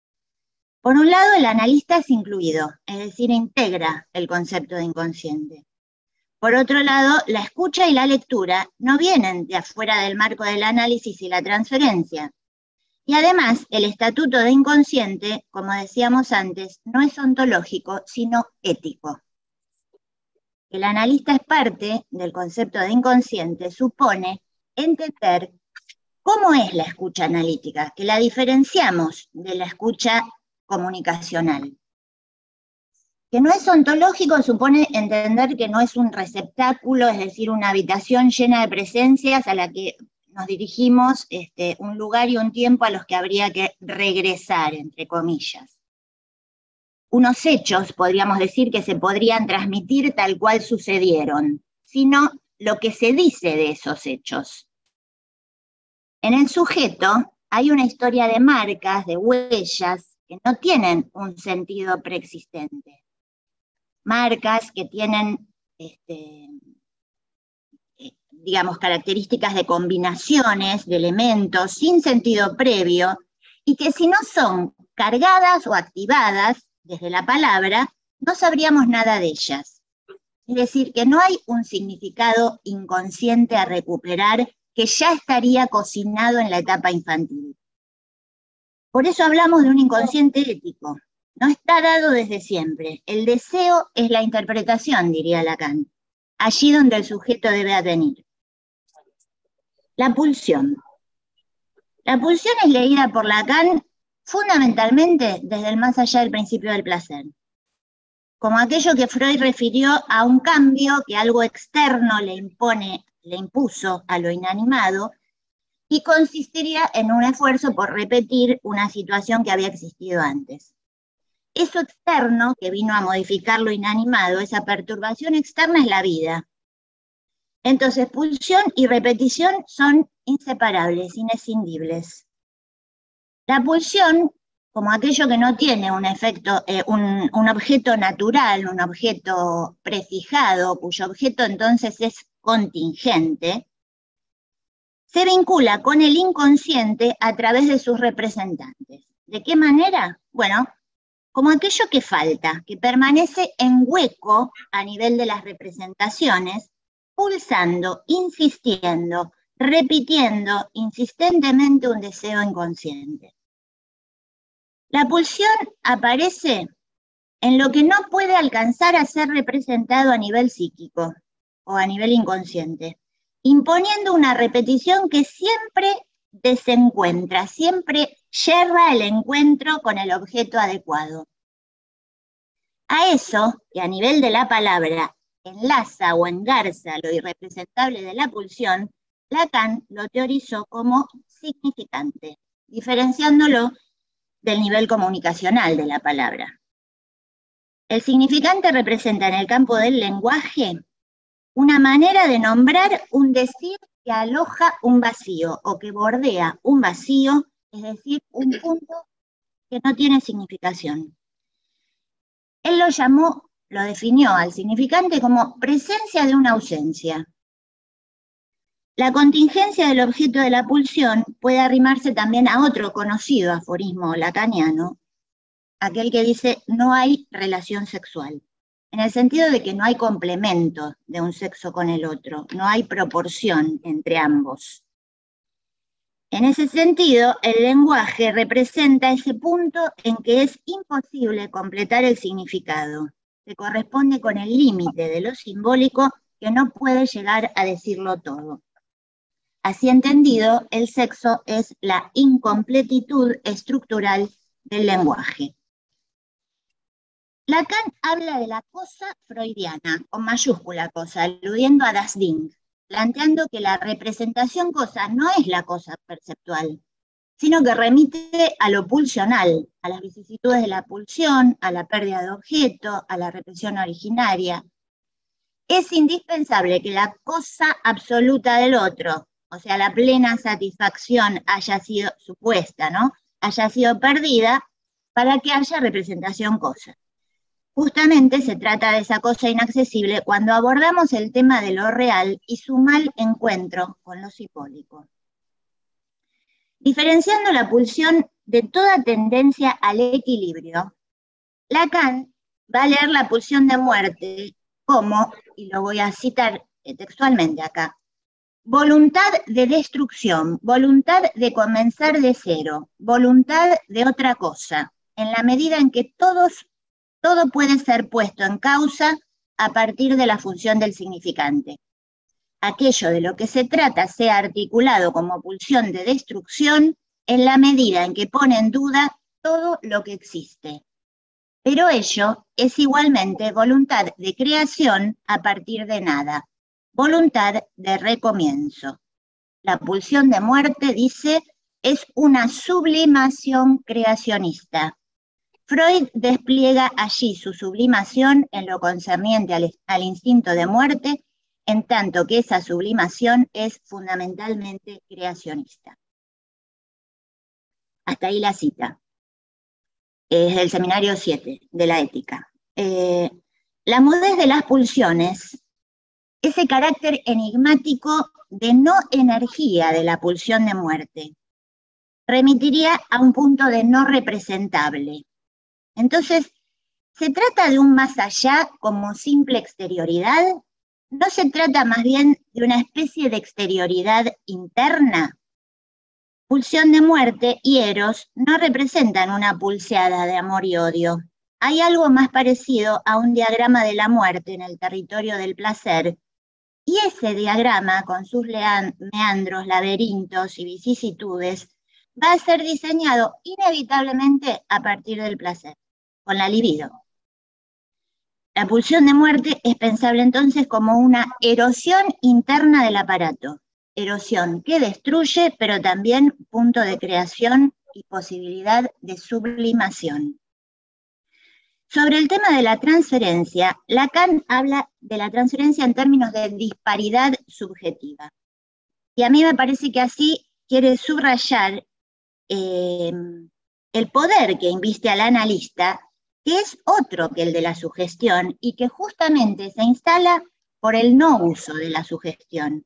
Por un lado, el analista es incluido, es decir, integra el concepto de inconsciente. Por otro lado, la escucha y la lectura no vienen de afuera del marco del análisis y la transferencia. Y además, el estatuto de inconsciente, como decíamos antes, no es ontológico, sino ético. El analista es parte del concepto de inconsciente, supone entender ¿cómo es la escucha analítica? Que la diferenciamos de la escucha comunicacional. Que no es ontológico supone entender que no es un receptáculo, es decir, una habitación llena de presencias a la que nos dirigimos, este, un lugar y un tiempo a los que habría que regresar, entre comillas. Unos hechos, podríamos decir, que se podrían transmitir tal cual sucedieron, sino lo que se dice de esos hechos. En el sujeto hay una historia de marcas, de huellas, que no tienen un sentido preexistente. Marcas que tienen, este, digamos, características de combinaciones, de elementos, sin sentido previo, y que si no son cargadas o activadas desde la palabra, no sabríamos nada de ellas. Es decir, que no hay un significado inconsciente a recuperar que ya estaría cocinado en la etapa infantil. Por eso hablamos de un inconsciente ético. No está dado desde siempre. El deseo es la interpretación, diría Lacan, allí donde el sujeto debe advenir. La pulsión. La pulsión es leída por Lacan fundamentalmente desde el más allá del principio del placer. como aquello que Freud refirió a un cambio que algo externo le impone, le impuso a lo inanimado, y consistiría en un esfuerzo por repetir una situación que había existido antes. Eso externo que vino a modificar lo inanimado, esa perturbación externa es la vida. Entonces, pulsión y repetición son inseparables, inescindibles. La pulsión, como aquello que no tiene un efecto, eh, un, un objeto natural, un objeto prefijado, cuyo objeto entonces es contingente, se vincula con el inconsciente a través de sus representantes. ¿De qué manera? Bueno, como aquello que falta, que permanece en hueco a nivel de las representaciones, pulsando, insistiendo, repitiendo insistentemente un deseo inconsciente. La pulsión aparece en lo que no puede alcanzar a ser representado a nivel psíquico o a nivel inconsciente, imponiendo una repetición que siempre desencuentra, siempre yerra el encuentro con el objeto adecuado. A eso, que a nivel de la palabra enlaza o engarza lo irrepresentable de la pulsión, Lacan lo teorizó como significante, diferenciándolo del nivel comunicacional de la palabra. El significante representa en el campo del lenguaje una manera de nombrar un decir que aloja un vacío o que bordea un vacío, es decir, un punto que no tiene significación. Él lo llamó, lo definió al significante como presencia de una ausencia. La contingencia del objeto de la pulsión puede arrimarse también a otro conocido aforismo lacaniano, aquel que dice no hay relación sexual, en el sentido de que no hay complemento de un sexo con el otro, no hay proporción entre ambos. En ese sentido, el lenguaje representa ese punto en que es imposible completar el significado, que corresponde con el límite de lo simbólico que no puede llegar a decirlo todo. Así entendido, el sexo es la incompletitud estructural del lenguaje. Lacan habla de la cosa freudiana, con mayúscula cosa, aludiendo a das Ding, planteando que la representación cosa no es la cosa perceptual, sino que remite a lo pulsional, a las vicisitudes de la pulsión, a la pérdida de objeto, a la represión originaria. Es indispensable que la cosa absoluta del otro, o sea, la plena satisfacción haya sido supuesta, ¿no? Haya sido perdida para que haya representación cosa. Justamente se trata de esa cosa inaccesible cuando abordamos el tema de lo real y su mal encuentro con lo simbólico. Diferenciando la pulsión de toda tendencia al equilibrio, Lacan va a leer la pulsión de muerte como, y lo voy a citar textualmente acá, voluntad de destrucción, voluntad de comenzar de cero, voluntad de otra cosa, en la medida en que todos Todo puede ser puesto en causa a partir de la función del significante. Aquello de lo que se trata sea articulado como pulsión de destrucción en la medida en que pone en duda todo lo que existe. Pero ello es igualmente voluntad de creación a partir de nada, voluntad de recomienzo. La pulsión de muerte, dice, es una sublimación creacionista. Freud despliega allí su sublimación en lo concerniente al, al instinto de muerte, en tanto que esa sublimación es fundamentalmente creacionista. Hasta ahí la cita. Es del seminario siete de la ética. Eh, la mudez de las pulsiones, ese carácter enigmático de no energía de la pulsión de muerte, remitiría a un punto de no representable. Entonces, ¿se trata de un más allá como simple exterioridad? ¿No se trata más bien de una especie de exterioridad interna? Pulsión de muerte y eros no representan una pulseada de amor y odio. Hay algo más parecido a un diagrama de la muerte en el territorio del placer, y ese diagrama, con sus meandros, laberintos y vicisitudes, va a ser diseñado inevitablemente a partir del placer, con la libido. La pulsión de muerte es pensable entonces como una erosión interna del aparato, erosión que destruye, pero también punto de creación y posibilidad de sublimación. Sobre el tema de la transferencia, Lacan habla de la transferencia en términos de disparidad subjetiva. Y a mí me parece que así quiere subrayar eh, el poder que inviste al analista, que es otro que el de la sugestión y que justamente se instala por el no uso de la sugestión.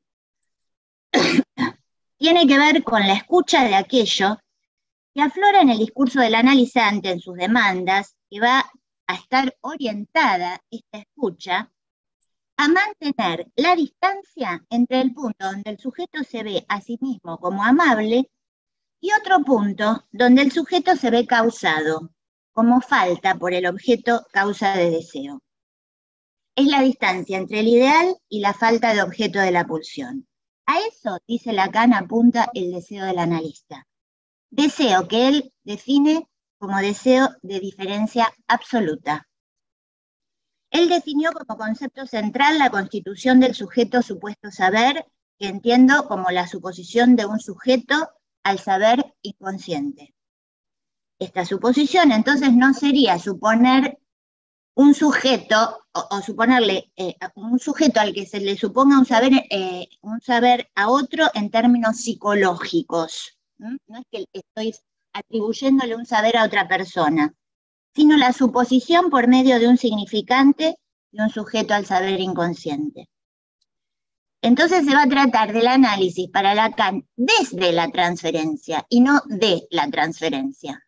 Tiene que ver con la escucha de aquello que aflora en el discurso del analizante en sus demandas, que va a estar orientada, esta escucha, a mantener la distancia entre el punto donde el sujeto se ve a sí mismo como amable y otro punto donde el sujeto se ve causado, como falta por el objeto causa de deseo. Es la distancia entre el ideal y la falta de objeto de la pulsión. A eso, dice Lacan, apunta el deseo del analista. Deseo que él define como deseo de diferencia absoluta. Él definió como concepto central la constitución del sujeto supuesto saber, que entiendo como la suposición de un sujeto al saber inconsciente. Esta suposición entonces no sería suponer un sujeto, o, o suponerle eh, un sujeto al que se le suponga un saber, eh, un saber a otro en términos psicológicos. ¿Mm? No es que estoy atribuyéndole un saber a otra persona, sino la suposición por medio de un significante de un sujeto al saber inconsciente. Entonces se va a tratar del análisis para Lacan desde la transferencia y no de la transferencia.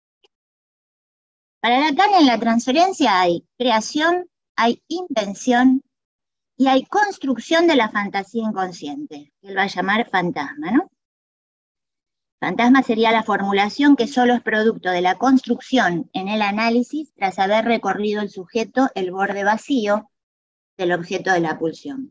Para Lacan en la transferencia hay creación, hay invención y hay construcción de la fantasía inconsciente, que él va a llamar fantasma, ¿no? Fantasma sería la formulación que solo es producto de la construcción en el análisis tras haber recorrido el sujeto el borde vacío del objeto de la pulsión.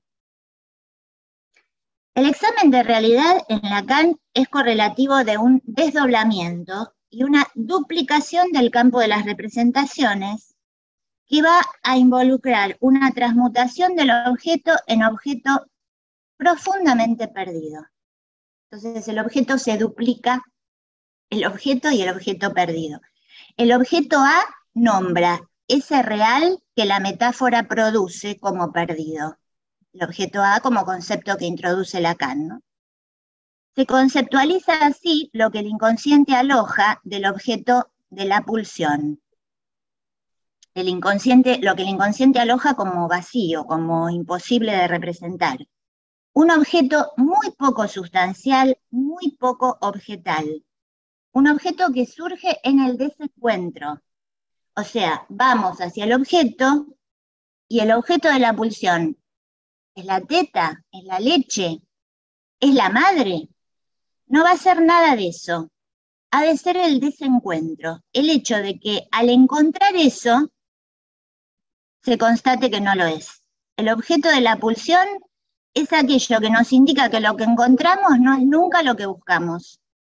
El examen de realidad en Lacan es correlativo de un desdoblamiento y una duplicación del campo de las representaciones que va a involucrar una transmutación del objeto en objeto profundamente perdido. Entonces el objeto se duplica, el objeto y el objeto perdido. El objeto A nombra ese real que la metáfora produce como perdido. El objeto A como concepto que introduce Lacan, ¿no? Se conceptualiza así lo que el inconsciente aloja del objeto de la pulsión. El inconsciente, lo que el inconsciente aloja como vacío, como imposible de representar. Un objeto muy poco sustancial, muy poco objetal. Un objeto que surge en el desencuentro. O sea, vamos hacia el objeto y el objeto de la pulsión es la teta, es la leche, es la madre. No va a ser nada de eso. Ha de ser el desencuentro. El hecho de que al encontrar eso, se constate que no lo es. El objeto de la pulsión es aquello que nos indica que lo que encontramos no es nunca lo que buscamos.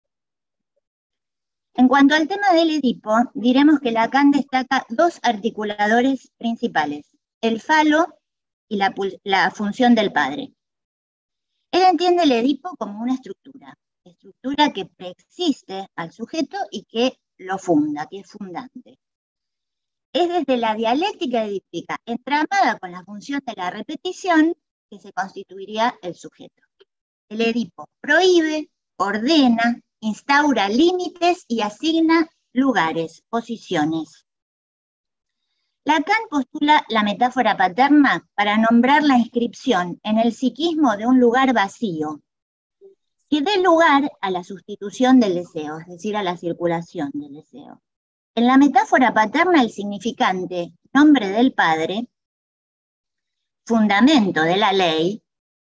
En cuanto al tema del Edipo, diremos que Lacan destaca dos articuladores principales, el falo y la, la función del padre. Él entiende el Edipo como una estructura, estructura que preexiste al sujeto y que lo funda, que es fundante. Es desde la dialéctica edípica, entramada con la función de la repetición, que se constituiría el sujeto. El Edipo prohíbe, ordena, instaura límites y asigna lugares, posiciones. Lacan postula la metáfora paterna para nombrar la inscripción en el psiquismo de un lugar vacío, que dé lugar a la sustitución del deseo, es decir, a la circulación del deseo. En la metáfora paterna, el significante, nombre del padre, fundamento de la ley,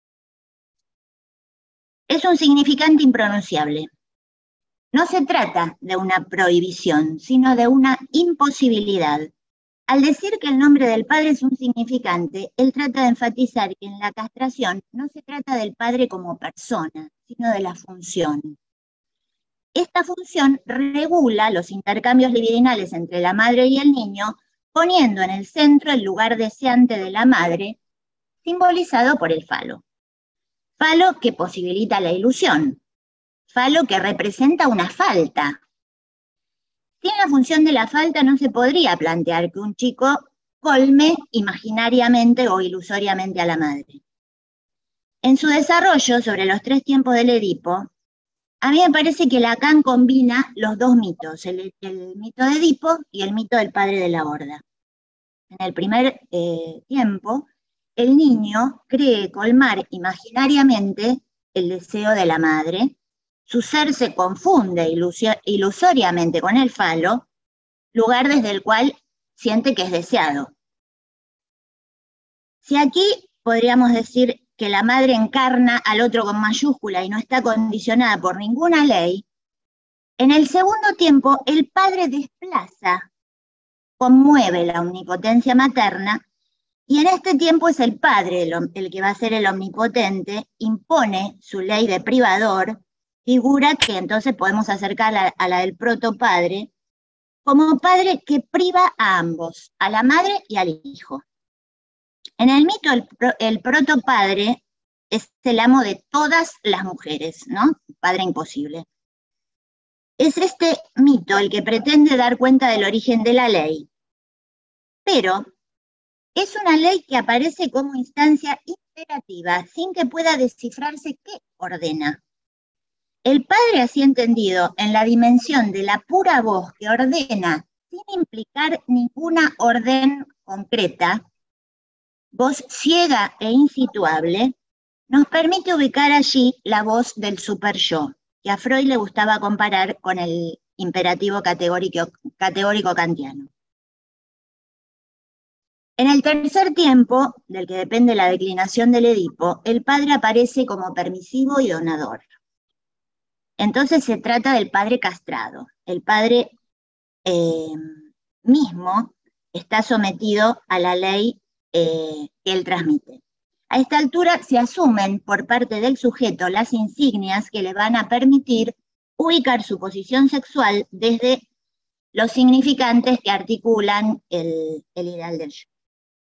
es un significante impronunciable. No se trata de una prohibición, sino de una imposibilidad. Al decir que el nombre del padre es un significante, él trata de enfatizar que en la castración no se trata del padre como persona, sino de la función. Esta función regula los intercambios libidinales entre la madre y el niño poniendo en el centro el lugar deseante de la madre, simbolizado por el falo. Falo que posibilita la ilusión, falo que representa una falta. Sin la función de la falta no se podría plantear que un chico colme imaginariamente o ilusoriamente a la madre. En su desarrollo sobre los tres tiempos del Edipo, a mí me parece que Lacan combina los dos mitos, el, el mito de Edipo y el mito del padre de la horda. En el primer eh, tiempo, el niño cree colmar imaginariamente el deseo de la madre, su ser se confunde ilusoriamente con el falo, lugar desde el cual siente que es deseado. Si aquí podríamos decir que la madre encarna al otro con mayúscula y no está condicionada por ninguna ley, en el segundo tiempo el padre desplaza, conmueve la omnipotencia materna, y en este tiempo es el padre el, el que va a ser el omnipotente, impone su ley de privador, figura que entonces podemos acercar a, a la del protopadre, como padre que priva a ambos, a la madre y al hijo. En el mito, el, el protopadre es el amo de todas las mujeres, ¿no? Padre imposible. Es este mito el que pretende dar cuenta del origen de la ley, pero es una ley que aparece como instancia imperativa, sin que pueda descifrarse qué ordena. El padre, así entendido, en la dimensión de la pura voz que ordena, sin implicar ninguna orden concreta, voz ciega e insituable, nos permite ubicar allí la voz del super-yo, que a Freud le gustaba comparar con el imperativo categórico, categórico kantiano. En el tercer tiempo, del que depende la declinación del Edipo, el padre aparece como permisivo y donador. Entonces se trata del padre castrado. El padre eh, mismo está sometido a la ley eh, que él transmite. A esta altura se asumen por parte del sujeto las insignias que le van a permitir ubicar su posición sexual desde los significantes que articulan el, el ideal del yo.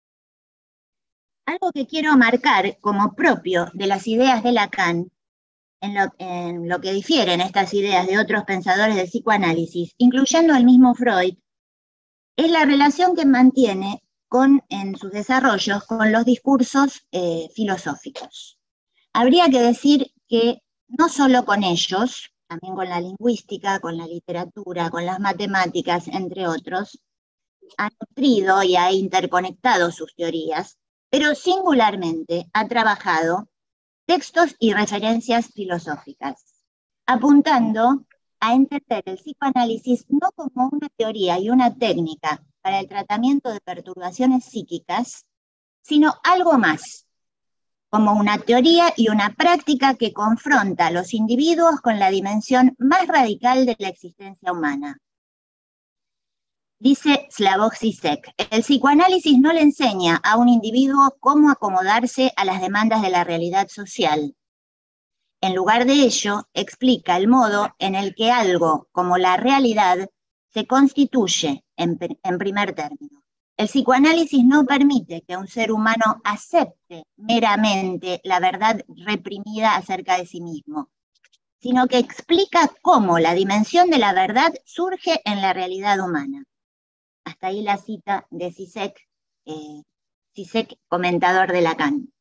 Algo que quiero marcar como propio de las ideas de Lacan, en lo, en lo que difieren estas ideas de otros pensadores del psicoanálisis, incluyendo el mismo Freud, es la relación que mantiene con, en sus desarrollos con los discursos eh, filosóficos. Habría que decir que no solo con ellos, también con la lingüística, con la literatura, con las matemáticas, entre otros, ha nutrido y ha interconectado sus teorías, pero singularmente ha trabajado textos y referencias filosóficas, apuntando a entender el psicoanálisis no como una teoría y una técnica para el tratamiento de perturbaciones psíquicas, sino algo más, como una teoría y una práctica que confronta a los individuos con la dimensión más radical de la existencia humana. Dice Slavoj Žižek, el psicoanálisis no le enseña a un individuo cómo acomodarse a las demandas de la realidad social. En lugar de ello, explica el modo en el que algo como la realidad se constituye en, en primer término. El psicoanálisis no permite que un ser humano acepte meramente la verdad reprimida acerca de sí mismo, sino que explica cómo la dimensión de la verdad surge en la realidad humana. Hasta ahí la cita de Žižek, eh, Žižek, comentador de Lacan.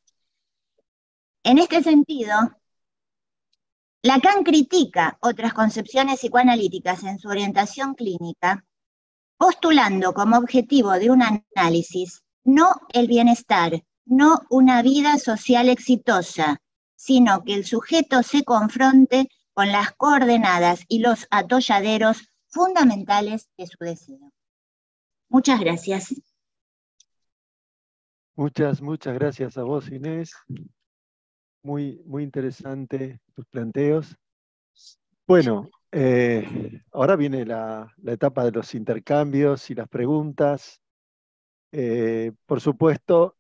En este sentido, Lacan critica otras concepciones psicoanalíticas en su orientación clínica, postulando como objetivo de un análisis no el bienestar, no una vida social exitosa, sino que el sujeto se confronte con las coordenadas y los atolladeros fundamentales de su deseo. Muchas gracias. Muchas, muchas gracias a vos, Inés. Muy, muy interesante tus planteos. Bueno, eh, ahora viene la, la etapa de los intercambios y las preguntas. Eh, por supuesto,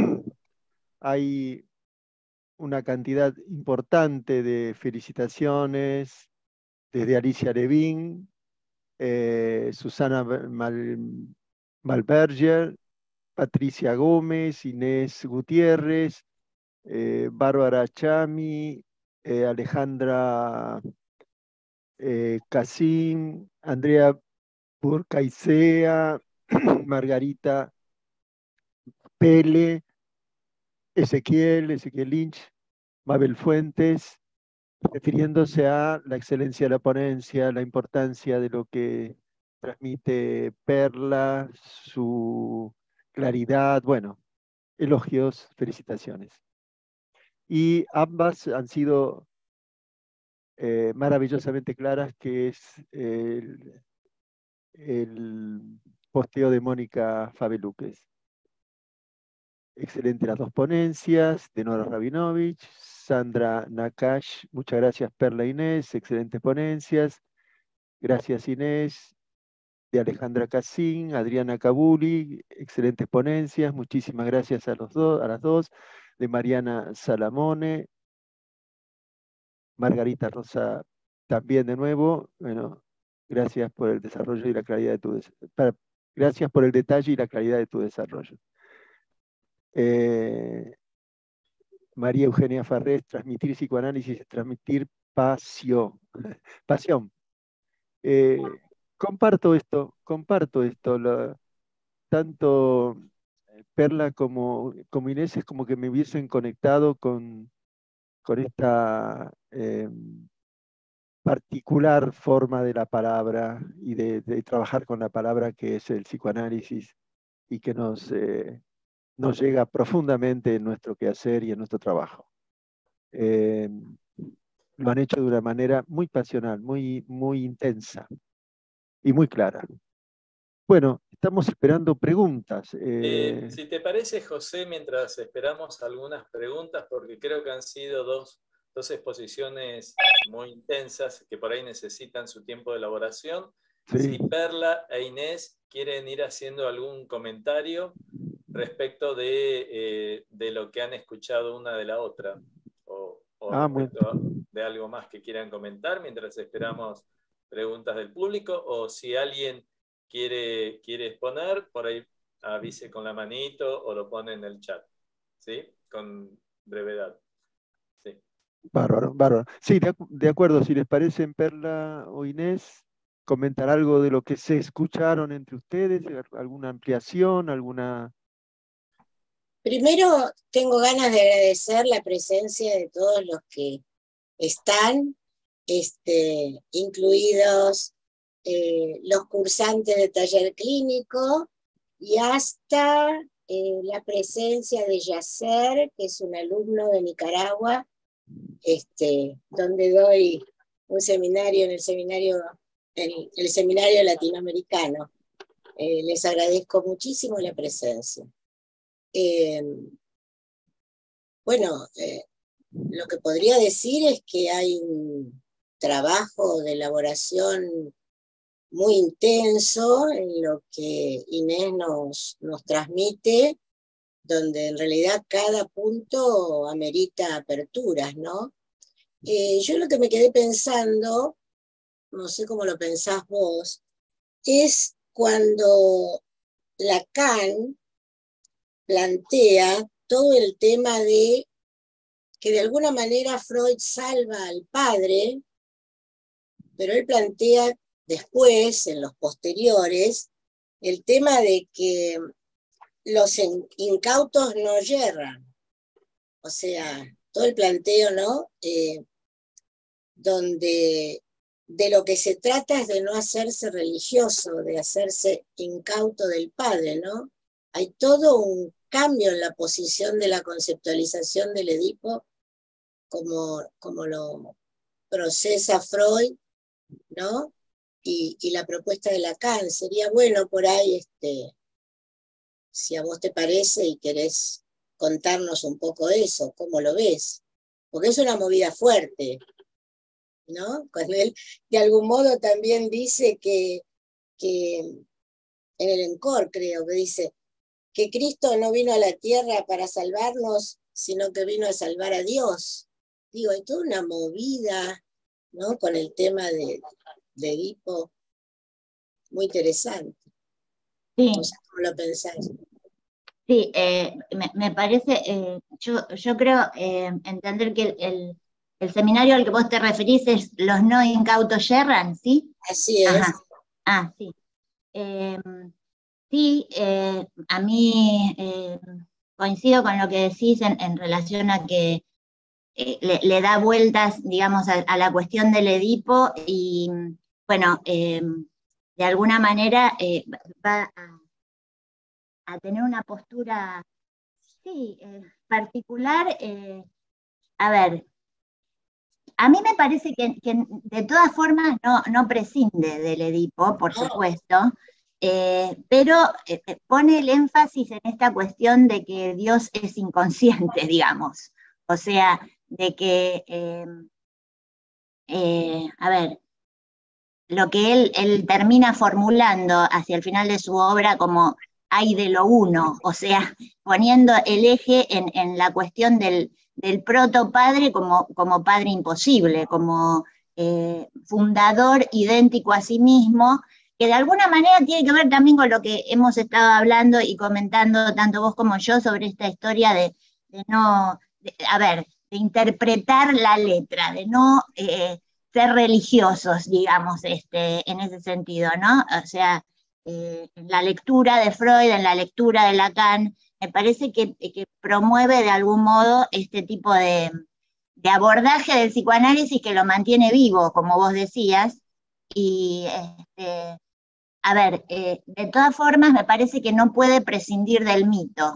hay una cantidad importante de felicitaciones desde Alicia Levín, eh, Susana Mal Malberger, Patricia Gómez, Inés Gutiérrez, eh, Bárbara Chami, eh, Alejandra eh, Casim, Andrea Burcaicea, Margarita Pele, Ezequiel, Ezequiel Lynch, Mabel Fuentes, refiriéndose a la excelencia de la ponencia, la importancia de lo que transmite Perla, su claridad, bueno, elogios, felicitaciones. Y ambas han sido eh, maravillosamente claras, que es el, el posteo de Mónica Fabeluques. Excelente las dos ponencias, de Nora Rabinovich, Sandra Nakash, muchas gracias Perla Inés, excelentes ponencias, gracias Inés, de Alejandra Casín, Adriana Cabuli, excelentes ponencias, muchísimas gracias a, los dos, a las dos, de Mariana Salamone, Margarita Rosa también de nuevo, bueno, gracias por el desarrollo y la claridad de tu desarrollo, gracias por el detalle y la claridad de tu desarrollo. Eh, María Eugenia Farrés, transmitir psicoanálisis es transmitir pasión. Pasión. Eh, comparto esto, comparto esto. Lo, tanto Perla como, como Inés es como que me hubiesen conectado con, con esta eh, particular forma de la palabra y de, de trabajar con la palabra que es el psicoanálisis y que nos, eh, nos llega profundamente en nuestro quehacer y en nuestro trabajo. Eh, lo han hecho de una manera muy pasional, muy, muy intensa y muy clara. Bueno, estamos esperando preguntas. Eh, Eh, si te parece, José, mientras esperamos algunas preguntas, porque creo que han sido dos, dos exposiciones muy intensas que por ahí necesitan su tiempo de elaboración. sí. Si Perla e Inés quieren ir haciendo algún comentario respecto de, eh, de lo que han escuchado una de la otra, o, o Ah, respecto bueno. de algo más que quieran comentar mientras esperamos preguntas del público, o si alguien quiere, quiere exponer, por ahí avise con la manito o lo pone en el chat, ¿sí? Con brevedad. Sí. Bárbaro, bárbaro. Sí, de, de acuerdo, si les parece, Perla o Inés, comentar algo de lo que se escucharon entre ustedes, alguna ampliación, alguna... Primero, tengo ganas de agradecer la presencia de todos los que están, este, incluidos eh, los cursantes de taller clínico y hasta eh, la presencia de Yasser, que es un alumno de Nicaragua, este, donde doy un seminario en el seminario, en el seminario latinoamericano. Eh, les agradezco muchísimo la presencia. Eh, bueno, eh, lo que podría decir es que hay un trabajo de elaboración muy intenso en lo que Inés nos, nos transmite, donde en realidad cada punto amerita aperturas, ¿no? Eh, yo lo que me quedé pensando, no sé cómo lo pensás vos, es cuando Lacan plantea todo el tema de que de alguna manera Freud salva al padre, pero él plantea después, en los posteriores, el tema de que los incautos no yerran. O sea, todo el planteo, ¿no? Eh, donde de lo que se trata es de no hacerse religioso, de hacerse incauto del padre, ¿no? Hay todo un cambio en la posición de la conceptualización del Edipo, como, como lo procesa Freud, ¿no? Y, y la propuesta de Lacan. Sería bueno por ahí, este, si a vos te parece y querés contarnos un poco eso, cómo lo ves, porque es una movida fuerte, ¿no? Cuando él de algún modo también dice que, que en el Encore creo que dice que Cristo no vino a la tierra para salvarnos, sino que vino a salvar a Dios. Digo, hay toda una movida, ¿no? Con el tema de, de Edipo, muy interesante. Sí, O sea, cómo lo pensás. Sí, eh, me, me parece, eh, yo, yo creo eh, entender que el, el, el seminario al que vos te referís es Los no incautos yerran, ¿sí? Así es. Ajá. Ah, sí. Eh, sí, eh, a mí eh, coincido con lo que decís en, en relación a que eh, le, le da vueltas, digamos, a, a la cuestión del Edipo y, bueno, eh, de alguna manera eh, va a, a tener una postura, sí, eh, particular. Eh, a ver, a mí me parece que, que de todas formas no, no prescinde del Edipo, por No. supuesto, eh, pero eh, pone el énfasis en esta cuestión de que Dios es inconsciente, digamos. O sea, de que, eh, eh, a ver, lo que él, él termina formulando hacia el final de su obra como hay de lo uno, o sea, poniendo el eje en, en la cuestión del, del protopadre como, como padre imposible, como eh, fundador idéntico a sí mismo, que de alguna manera tiene que ver también con lo que hemos estado hablando y comentando tanto vos como yo sobre esta historia de, de no, de, a ver, de interpretar la letra, de no eh, ser religiosos, digamos, este, en ese sentido, ¿no? O sea, eh, en la lectura de Freud, en la lectura de Lacan, me parece que, que promueve de algún modo este tipo de, de abordaje del psicoanálisis que lo mantiene vivo, como vos decías, y este, a ver, eh, de todas formas me parece que no puede prescindir del mito,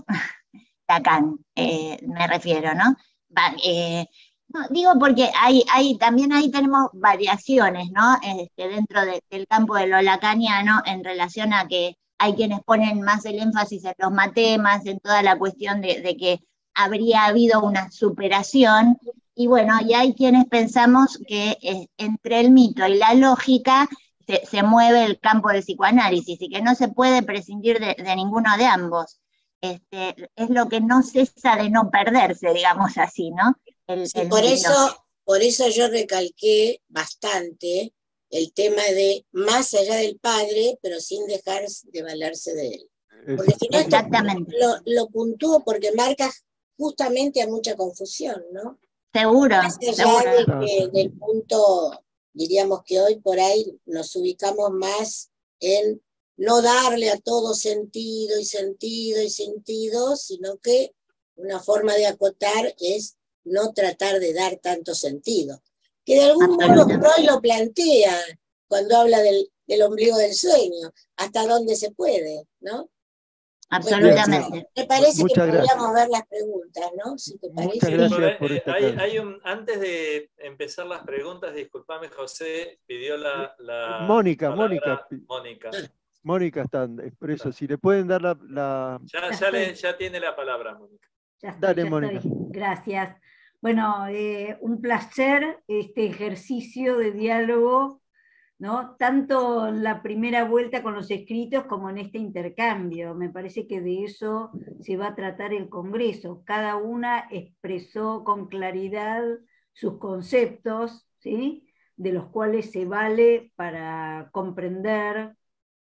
Lacan, eh, me refiero, ¿no? Va, eh, no, digo porque hay, hay, también ahí tenemos variaciones, ¿no? Este, dentro de, del campo de lo lacaniano en relación a que hay quienes ponen más el énfasis en los matemas, en toda la cuestión de, de que habría habido una superación, y bueno, y hay quienes pensamos que eh, entre el mito y la lógica se, se mueve el campo del psicoanálisis y que no se puede prescindir de, de ninguno de ambos. Este, es lo que no cesa de no perderse, digamos así, ¿no? El, Sí, el por mito. eso, por eso yo recalqué bastante el tema de más allá del padre, pero sin dejar de valerse de él. Porque si no, esto Exactamente. lo, lo puntúo porque marca justamente a mucha confusión, ¿no? Seguro, Más allá seguro. de que, del punto, diríamos que hoy por ahí nos ubicamos más en no darle a todo sentido y sentido y sentido, sino que una forma de acotar es no tratar de dar tanto sentido. Que de algún modo Freud lo plantea cuando habla del, del ombligo del sueño, hasta dónde se puede, ¿no? Absolutamente. Bueno, me parece Muchas que podríamos gracias. ver las preguntas, ¿no? Si te parece. Muchas Sí, gracias por, por eh, esta hay, clase. hay un, antes de empezar las preguntas, disculpame, José, pidió la, la Mónica, palabra Mónica. Mónica. Mónica está, por eso, si le pueden dar la... la... Ya, ya, le, ya tiene la palabra, Mónica. Ya estoy, Dale, ya Mónica. estoy. Gracias. Bueno, eh, un placer este ejercicio de diálogo, ¿no? Tanto en la primera vuelta con los escritos como en este intercambio. Me parece que de eso se va a tratar el Congreso. Cada una expresó con claridad sus conceptos, ¿sí? De los cuales se vale para comprender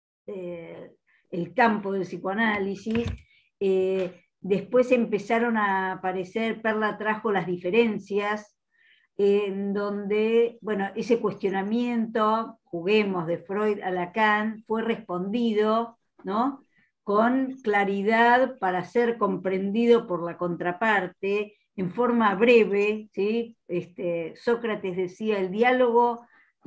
eh, el campo del psicoanálisis. Eh, después empezaron a aparecer, Perla trajo las diferencias, en donde, bueno, ese cuestionamiento, juguemos de Freud a Lacan, fue respondido, ¿no? Con claridad para ser comprendido por la contraparte, en forma breve, ¿sí? Este, Sócrates decía, el diálogo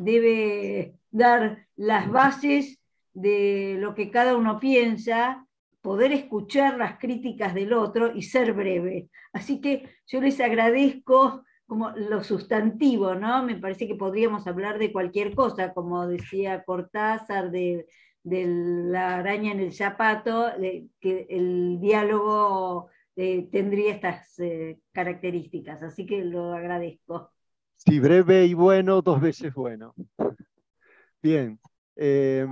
debe dar las bases de lo que cada uno piensa, poder escuchar las críticas del otro y ser breve. Así que yo les agradezco como lo sustantivo, ¿no? Me parece que podríamos hablar de cualquier cosa, como decía Cortázar, de, de la araña en el zapato, de, que el diálogo eh, tendría estas eh, características, así que lo agradezco. Sí, breve y bueno, dos veces bueno. Bien. Eh,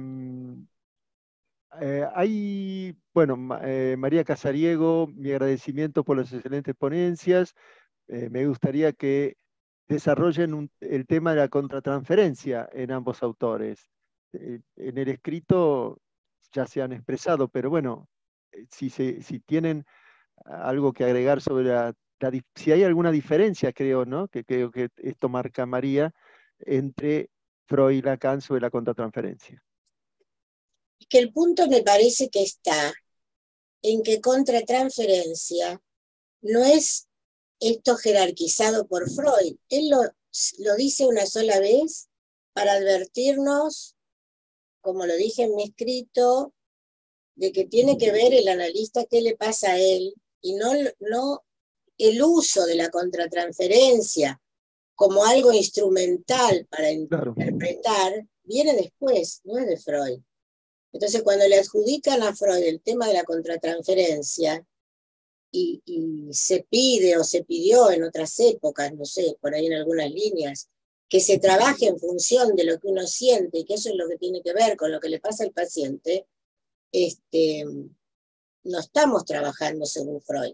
eh, hay, bueno, eh, María Casariego, mi agradecimiento por las excelentes ponencias. Eh, me gustaría que desarrollen un, el tema de la contratransferencia en ambos autores. Eh, en el escrito ya se han expresado, pero bueno, si, se, si tienen algo que agregar sobre la, la, si hay alguna diferencia, creo, ¿no? Que creo que esto marca María, entre Freud y Lacan sobre la contratransferencia. Es que el punto me parece que está en que contratransferencia no es esto jerarquizado por Freud. Él lo, lo dice una sola vez para advertirnos, como lo dije en mi escrito, de que tiene que ver el analista qué le pasa a él, y no, no el uso de la contratransferencia como algo instrumental para Claro. interpretar, viene después, no es de Freud. Entonces, cuando le adjudican a Freud el tema de la contratransferencia, y, y se pide o se pidió en otras épocas, no sé, por ahí en algunas líneas, que se trabaje en función de lo que uno siente, y que eso es lo que tiene que ver con lo que le pasa al paciente, este, no estamos trabajando según Freud.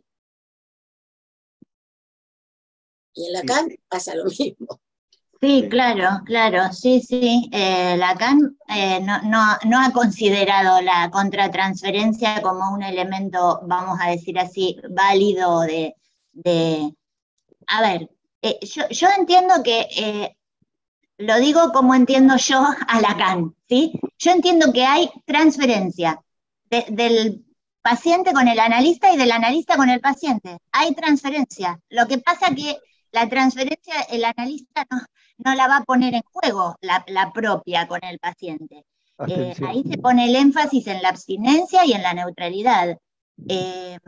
Y en Lacan pasa lo mismo. Sí, claro, claro, sí, sí. Eh, Lacan eh, no, no, no ha considerado la contratransferencia como un elemento, vamos a decir así, válido de... de... A ver, eh, yo, yo entiendo que, eh, lo digo como entiendo yo a Lacan, ¿sí? Yo entiendo que hay transferencia de, del paciente con el analista y del analista con el paciente. Hay transferencia. Lo que pasa que la transferencia, el analista no, no la va a poner en juego, la, la propia con el paciente. Eh, ahí se pone el énfasis en la abstinencia y en la neutralidad. Eh,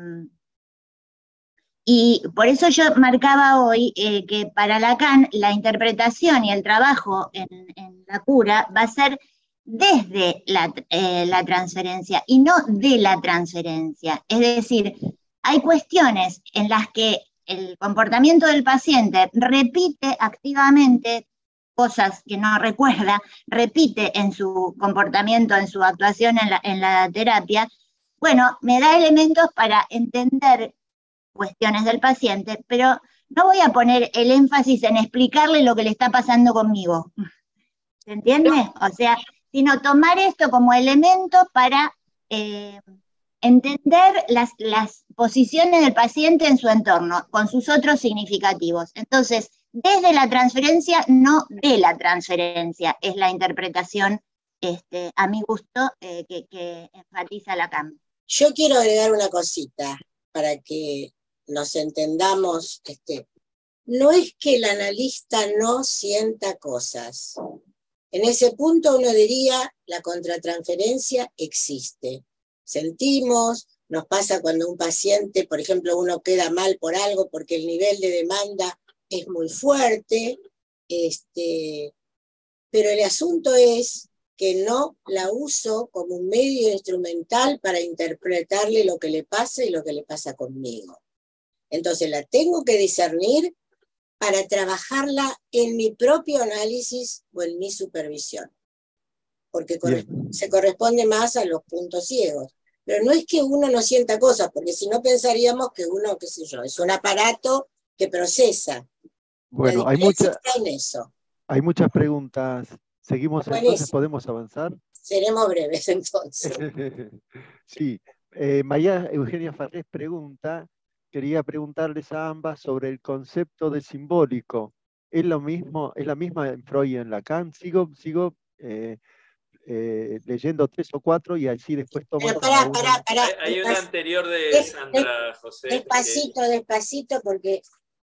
y por eso yo marcaba hoy eh, que para Lacan la interpretación y el trabajo en, en la cura va a ser desde la, eh, la transferencia y no de la transferencia. Es decir, hay cuestiones en las que el comportamiento del paciente repite activamente cosas que no recuerda, repite en su comportamiento, en su actuación en la, en la terapia. Bueno, me da elementos para entender cuestiones del paciente, pero no voy a poner el énfasis en explicarle lo que le está pasando conmigo. ¿Se entiende? O sea, sino tomar esto como elemento para eh, entender las, las posiciones del paciente en su entorno, con sus otros significativos. Entonces, desde la transferencia, no de la transferencia, es la interpretación, este, a mi gusto, eh, que, que enfatiza Lacan. Yo quiero agregar una cosita para que nos entendamos. Este, no es que el analista no sienta cosas. En ese punto uno diría, la contratransferencia existe. Sentimos, nos pasa cuando un paciente, por ejemplo, uno queda mal por algo porque el nivel de demanda es muy fuerte, este, pero el asunto es que no la uso como un medio instrumental para interpretarle lo que le pasa y lo que le pasa conmigo. Entonces la tengo que discernir para trabajarla en mi propio análisis o en mi supervisión, porque corre- se corresponde más a los puntos ciegos. Pero no es que uno no sienta cosas, porque si no pensaríamos que uno, qué sé yo, es un aparato que procesa. Bueno, La hay, diferencia mucha, está en eso. hay muchas preguntas. ¿Seguimos Buenísimo. entonces? ¿Podemos avanzar? Seremos breves entonces. Sí. Eh, María Eugenia Farrés pregunta, quería preguntarles a ambas sobre el concepto de simbólico. ¿Es lo mismo, es la misma en Freud y en Lacan? Sigo, sigo eh, eh, leyendo tres o cuatro y así después tomo... Pero pará, pará, pará. Hay, hay una anterior de Des- Sandra, José. Despacito, que- despacito, porque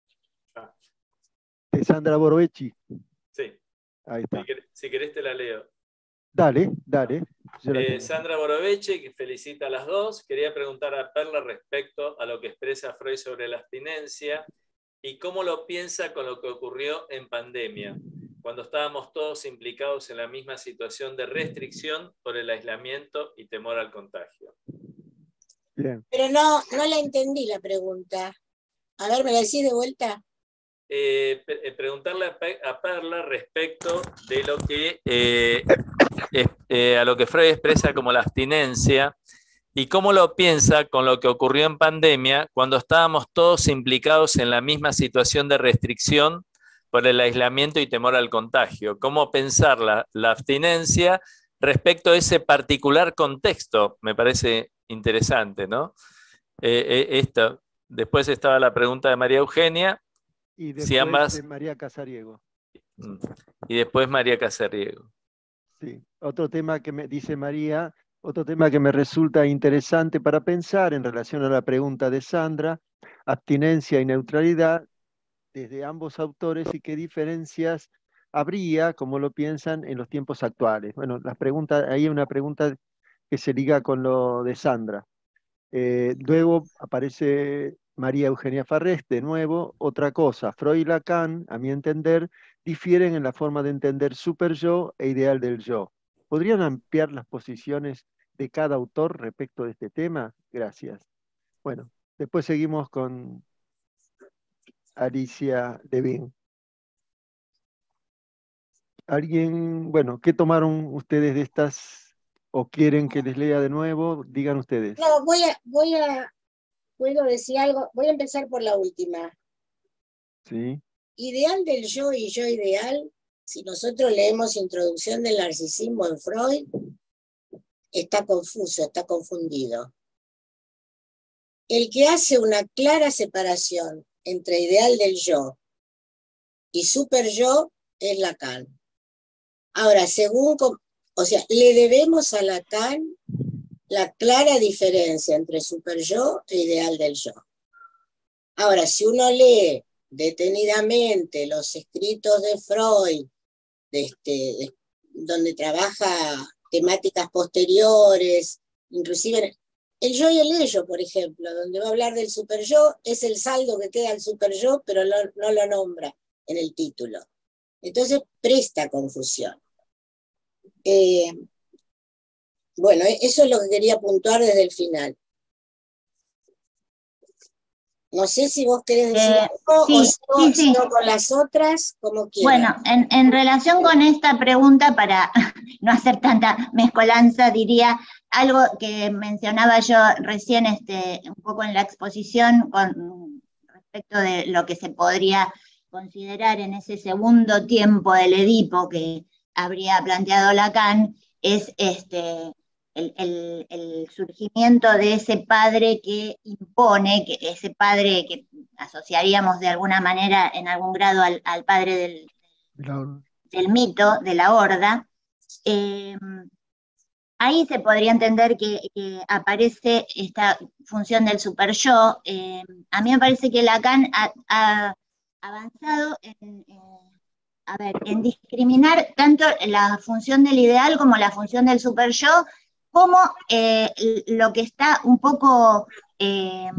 De Sandra Borovechi. Sí, Ahí está. si querés, si querés te la leo. Dale, dale. Yo la Eh, tengo. Sandra Boroveche, que felicita a las dos, quería preguntar a Perla respecto a lo que expresa Freud sobre la abstinencia y cómo lo piensa con lo que ocurrió en pandemia, cuando estábamos todos implicados en la misma situación de restricción por el aislamiento y temor al contagio. Bien. pero no, no la entendí la pregunta. A ver, ¿me la decís de vuelta? Eh, pre- eh, preguntarle a, Pe- a Perla respecto de lo que eh, es- eh, a lo que Freud expresa como la abstinencia y cómo lo piensa con lo que ocurrió en pandemia cuando estábamos todos implicados en la misma situación de restricción por el aislamiento y temor al contagio. Cómo pensar la, la abstinencia respecto a ese particular contexto, me parece interesante, ¿no? Eh, eh, esto. Después estaba la pregunta de María Eugenia. Y después si ambas... de María Casariego. Y después María Casariego. Sí, otro tema que me dice María, otro tema que me resulta interesante para pensar en relación a la pregunta de Sandra, abstinencia y neutralidad desde ambos autores y qué diferencias habría, como lo piensan, en los tiempos actuales. Bueno, la pregunta, ahí hay una pregunta que se liga con lo de Sandra. Eh, luego aparece María Eugenia Farrés, de nuevo, otra cosa. Freud y Lacan, a mi entender, difieren en la forma de entender superyo e ideal del yo. ¿Podrían ampliar las posiciones de cada autor respecto de este tema? Gracias. Bueno, después seguimos con Alicia Levin. ¿Alguien, bueno, qué tomaron ustedes de estas o quieren que les lea de nuevo? Digan ustedes. No, voy a, voy a, puedo decir algo, voy a empezar por la última. Sí. Ideal del yo y yo ideal, si nosotros leemos Introducción del Narcisismo en Freud, está confuso, está confundido. El que hace una clara separación entre ideal del yo y super yo es Lacan. Ahora, según, o sea, le debemos a Lacan la clara diferencia entre super yo e ideal del yo. Ahora, si uno lee detenidamente los escritos de Freud, de este, de, donde trabaja temáticas posteriores, inclusive el yo y el ello, por ejemplo, donde va a hablar del super yo, es el saldo que queda al super yo, pero no, no lo nombra en el título. Entonces presta confusión. Eh, bueno, eso es lo que quería puntuar desde el final. No sé si vos querés decir eh, algo sí, o si no, sí, sí. si no con las otras, como quieras. Bueno, en, en relación con esta pregunta, para no hacer tanta mezcolanza, diría algo que mencionaba yo recién este, un poco en la exposición con respecto de lo que se podría considerar en ese segundo tiempo del Edipo que habría planteado Lacan, es este, el, el, el surgimiento de ese padre que impone, que ese padre que asociaríamos de alguna manera en algún grado al, al padre del, del mito, de la horda. Eh, ahí se podría entender que, que aparece esta función del super yo. Eh, a mí me parece que Lacan ha, ha avanzado en, eh, a ver, en discriminar tanto la función del ideal como la función del super yo, como eh, lo que está un poco eh,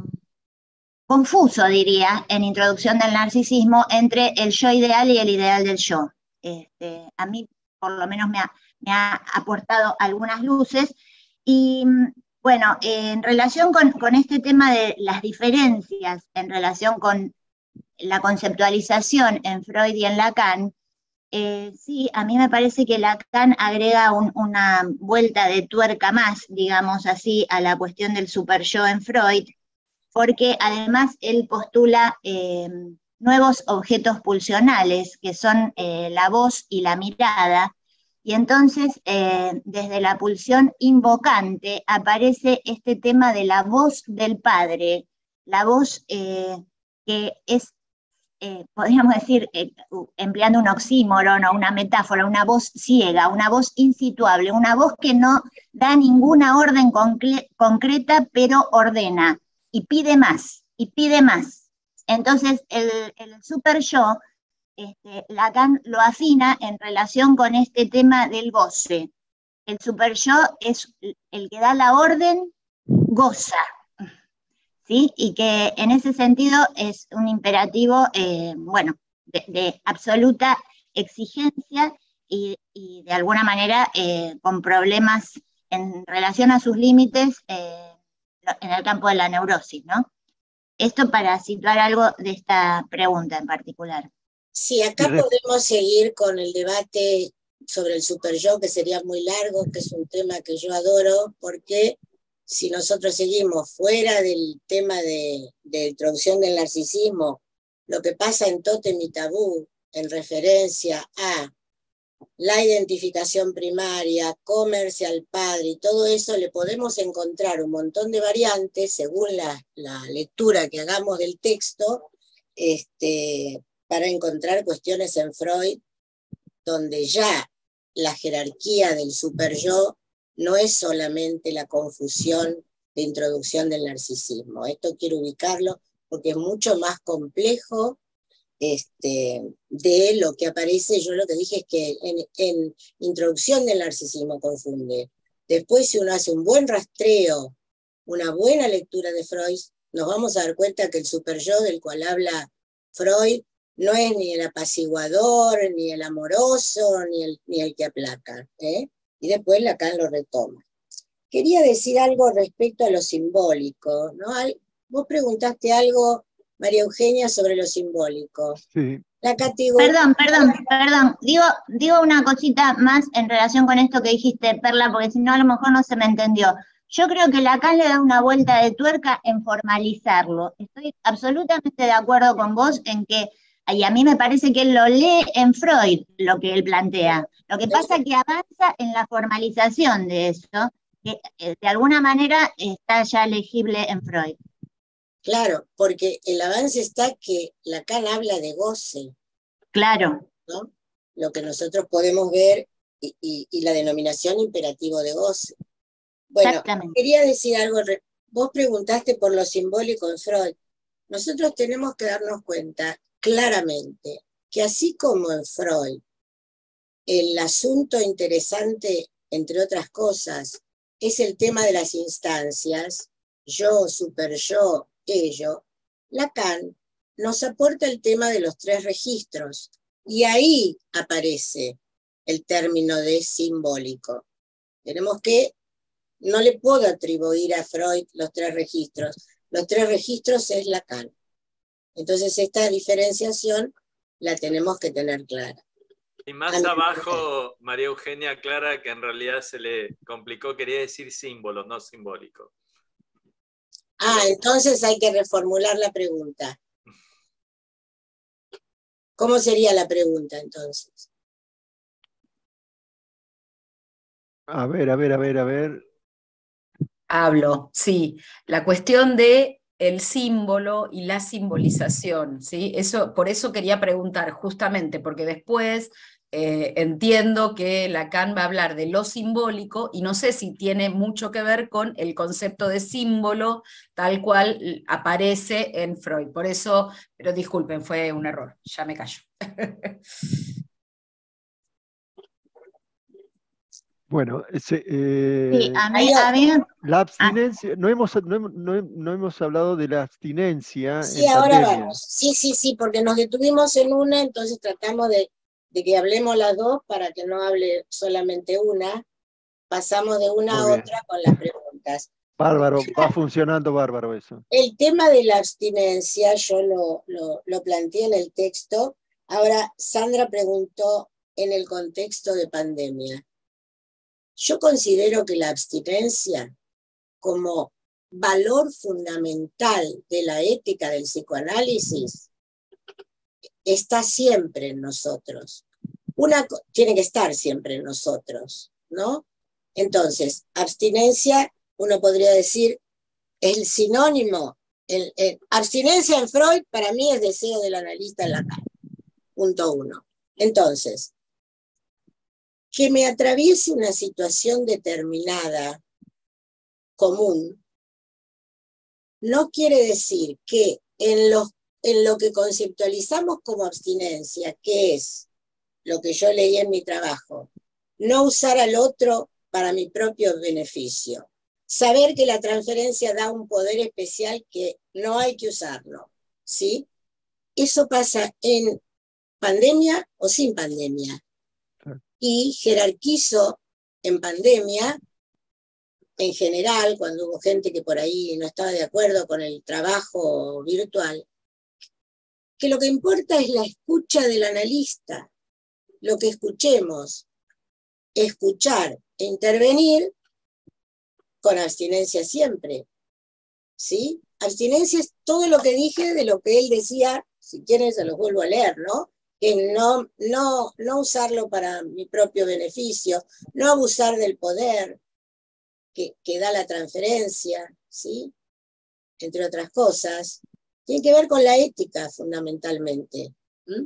confuso, diría, en Introducción del Narcisismo, entre el yo ideal y el ideal del yo. Este, a mí, por lo menos, me ha, me ha aportado algunas luces. Y, bueno, eh, en relación con, con este tema de las diferencias en relación con la conceptualización en Freud y en Lacan, Eh, sí, a mí me parece que Lacan agrega un, una vuelta de tuerca más, digamos así, a la cuestión del superyo en Freud, porque además él postula eh, nuevos objetos pulsionales, que son eh, la voz y la mirada, y entonces eh, desde la pulsión invocante aparece este tema de la voz del padre, la voz eh, que es Eh, podríamos decir, eh, empleando un oxímoron o una metáfora, una voz ciega, una voz insituable, una voz que no da ninguna orden concreta, pero ordena y pide más, y pide más. Entonces, el, el super yo, este, Lacan lo afina en relación con este tema del goce. El super yo es el que da la orden, goza. ¿Sí? Y que en ese sentido es un imperativo, eh, bueno, de, de absoluta exigencia y, y de alguna manera eh, con problemas en relación a sus límites eh, en el campo de la neurosis, ¿no? Esto para situar algo de esta pregunta en particular. Sí, acá podemos seguir con el debate sobre el superyo, que sería muy largo, que es un tema que yo adoro, porque si nosotros seguimos fuera del tema de, de introducción del narcisismo, lo que pasa en Tótem y Tabú, en referencia a la identificación primaria, comercial padre, y todo eso le podemos encontrar un montón de variantes según la, la lectura que hagamos del texto, este, para encontrar cuestiones en Freud donde ya la jerarquía del superyo no es solamente la confusión de introducción del narcisismo. Esto quiero ubicarlo porque es mucho más complejo este, de lo que aparece. Yo lo que dije es que en, en introducción del narcisismo confunde. Después, si uno hace un buen rastreo, una buena lectura de Freud, nos vamos a dar cuenta que el superyo del cual habla Freud no es ni el apaciguador, ni el amoroso, ni el, ni el que aplaca, ¿eh? Y después Lacan lo retoma. Quería decir algo respecto a lo simbólico, ¿no? Vos preguntaste algo, María Eugenia, sobre lo simbólico. Sí. La categoría... Perdón, perdón, perdón. Digo, digo una cosita más en relación con esto que dijiste, Perla, porque si no a lo mejor no se me entendió. Yo creo que Lacan le da una vuelta de tuerca en formalizarlo. Estoy absolutamente de acuerdo con vos en que, y a mí me parece que él lo lee en Freud, lo que él plantea. Lo que pasa es que avanza en la formalización de eso, que de alguna manera está ya legible en Freud. Claro, porque el avance está que Lacan habla de goce. Claro. ¿No? Lo que nosotros podemos ver y, y, y la denominación imperativo de goce. Bueno, quería decir algo. Vos preguntaste por lo simbólico en Freud. Nosotros tenemos que darnos cuenta claramente que así como en Freud, el asunto interesante, entre otras cosas, es el tema de las instancias, yo, superyo, ello, Lacan nos aporta el tema de los tres registros, y ahí aparece el término de simbólico. Tenemos que, no le puedo atribuir a Freud los tres registros, los tres registros es Lacan. Entonces esta diferenciación la tenemos que tener clara. Y más abajo, María Eugenia aclara que en realidad se le complicó, quería decir símbolo, no simbólico. Ah, entonces hay que reformular la pregunta. ¿Cómo sería la pregunta entonces? A ver, a ver, a ver, a ver. Hablo, sí. La cuestión de el símbolo y la simbolización, ¿sí? Eso, por eso quería preguntar, justamente, porque después eh, entiendo que Lacan va a hablar de lo simbólico, y no sé si tiene mucho que ver con el concepto de símbolo tal cual aparece en Freud. Por eso, pero disculpen, fue un error, ya me callo. Bueno, ese, eh, sí, a mí, a mí, la abstinencia, ah. no, hemos, no, no, no hemos hablado de la abstinencia. Sí, en ahora pandemia. Vamos. Sí, sí, sí, porque nos detuvimos en una, entonces tratamos de, de que hablemos las dos para que no hable solamente una. Pasamos de una a otra con las preguntas. Bárbaro, va funcionando bárbaro eso. El tema de la abstinencia, yo lo, lo, lo planteé en el texto. Ahora, Sandra preguntó en el contexto de pandemia. Yo considero que la abstinencia, como valor fundamental de la ética del psicoanálisis, está siempre en nosotros. Una, tiene que estar siempre en nosotros, ¿no? Entonces, abstinencia, uno podría decir, el sinónimo, el, el, abstinencia en Freud para mí es deseo del analista en Lacan, punto uno. Entonces, que me atraviese una situación determinada, común, no quiere decir que en lo, en lo que conceptualizamos como abstinencia, que es lo que yo leí en mi trabajo, no usar al otro para mi propio beneficio. Saber que la transferencia da un poder especial que no hay que usarlo, ¿sí? Eso pasa en pandemia o sin pandemia. Y jerarquizo en pandemia, en general, cuando hubo gente que por ahí no estaba de acuerdo con el trabajo virtual, que lo que importa es la escucha del analista, lo que escuchemos, escuchar e intervenir con abstinencia siempre, ¿sí? Abstinencia es todo lo que dije de lo que él decía, si quieren se los vuelvo a leer, ¿no? que no, no, no usarlo para mi propio beneficio, no abusar del poder que, que da la transferencia, ¿sí? Entre otras cosas. Tiene que ver con la ética, fundamentalmente. ¿Mm?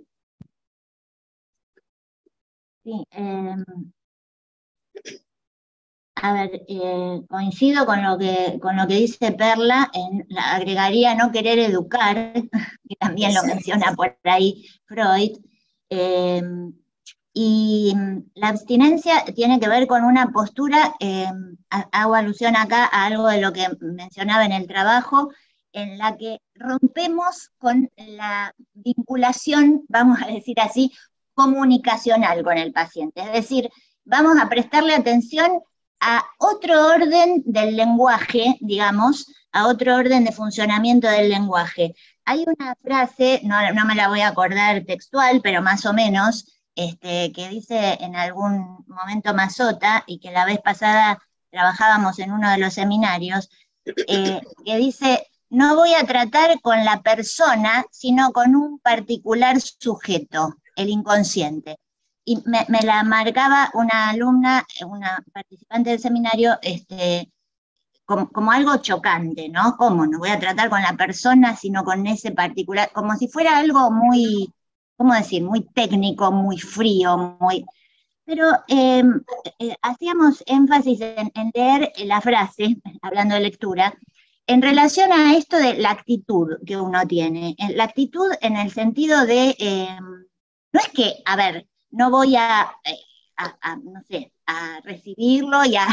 Sí, eh, a ver, eh, coincido con lo que, con lo que dice Perla, en, la, agregaría no querer educar, que también Exacto. Lo menciona por ahí Freud, eh, y la abstinencia tiene que ver con una postura, eh, hago alusión acá a algo de lo que mencionaba en el trabajo, en la que rompemos con la vinculación, vamos a decir así, comunicacional con el paciente. Es decir, vamos a prestarle atención a otro orden del lenguaje, digamos, a otro orden de funcionamiento del lenguaje. Hay una frase, no, no me la voy a acordar textual, pero más o menos, este, que dice en algún momento Mazota, y que la vez pasada trabajábamos en uno de los seminarios, eh, que dice, no voy a tratar con la persona, sino con un particular sujeto, el inconsciente. Y me, me la marcaba una alumna, una participante del seminario, este, como, como algo chocante, ¿no? ¿Cómo? No voy a tratar con la persona, sino con ese particular, como si fuera algo muy, ¿cómo decir? Muy técnico, muy frío, muy... Pero eh, eh, hacíamos énfasis en, en leer la frase, hablando de lectura, en relación a esto de la actitud que uno tiene. La actitud en el sentido de, eh, no es que, a ver, no voy a, a, a, no sé, a recibirlo y a,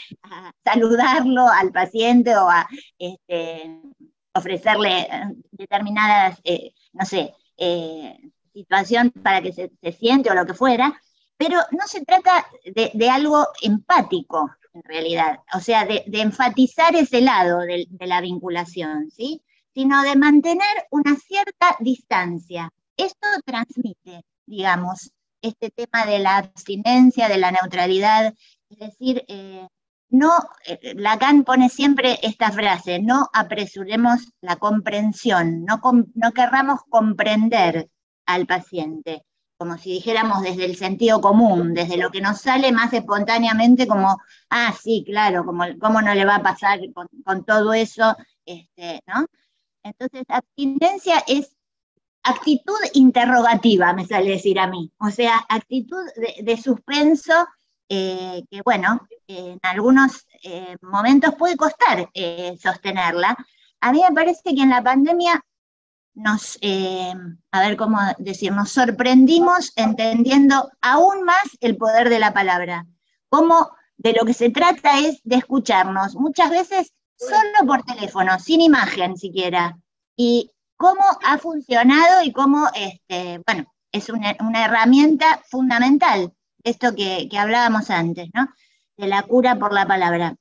a saludarlo al paciente o a este, ofrecerle determinadas, eh, no sé, eh, situación para que se, se siente o lo que fuera, pero no se trata de, de algo empático, en realidad, o sea, de, de enfatizar ese lado de, de la vinculación, ¿sí? Sino de mantener una cierta distancia. Esto transmite, digamos, este tema de la abstinencia, de la neutralidad, es decir, eh, no, eh, Lacan pone siempre esta frase, no apresuremos la comprensión, no, com, no querramos comprender al paciente, como si dijéramos desde el sentido común, desde lo que nos sale más espontáneamente como, ah, sí, claro, como, ¿cómo no le va a pasar con, con todo eso? Este, ¿no? Entonces, abstinencia es actitud interrogativa, me sale decir a mí, o sea, actitud de, de suspenso, eh, que bueno, eh, en algunos eh, momentos puede costar eh, sostenerla. A mí me parece que en la pandemia nos, eh, a ver cómo decir, nos sorprendimos entendiendo aún más el poder de la palabra, cómo de lo que se trata es de escucharnos, muchas veces solo por teléfono, sin imagen siquiera, y cómo ha funcionado y cómo, este, bueno, es una, una herramienta fundamental, esto que, que hablábamos antes, ¿no? De la cura por la palabra.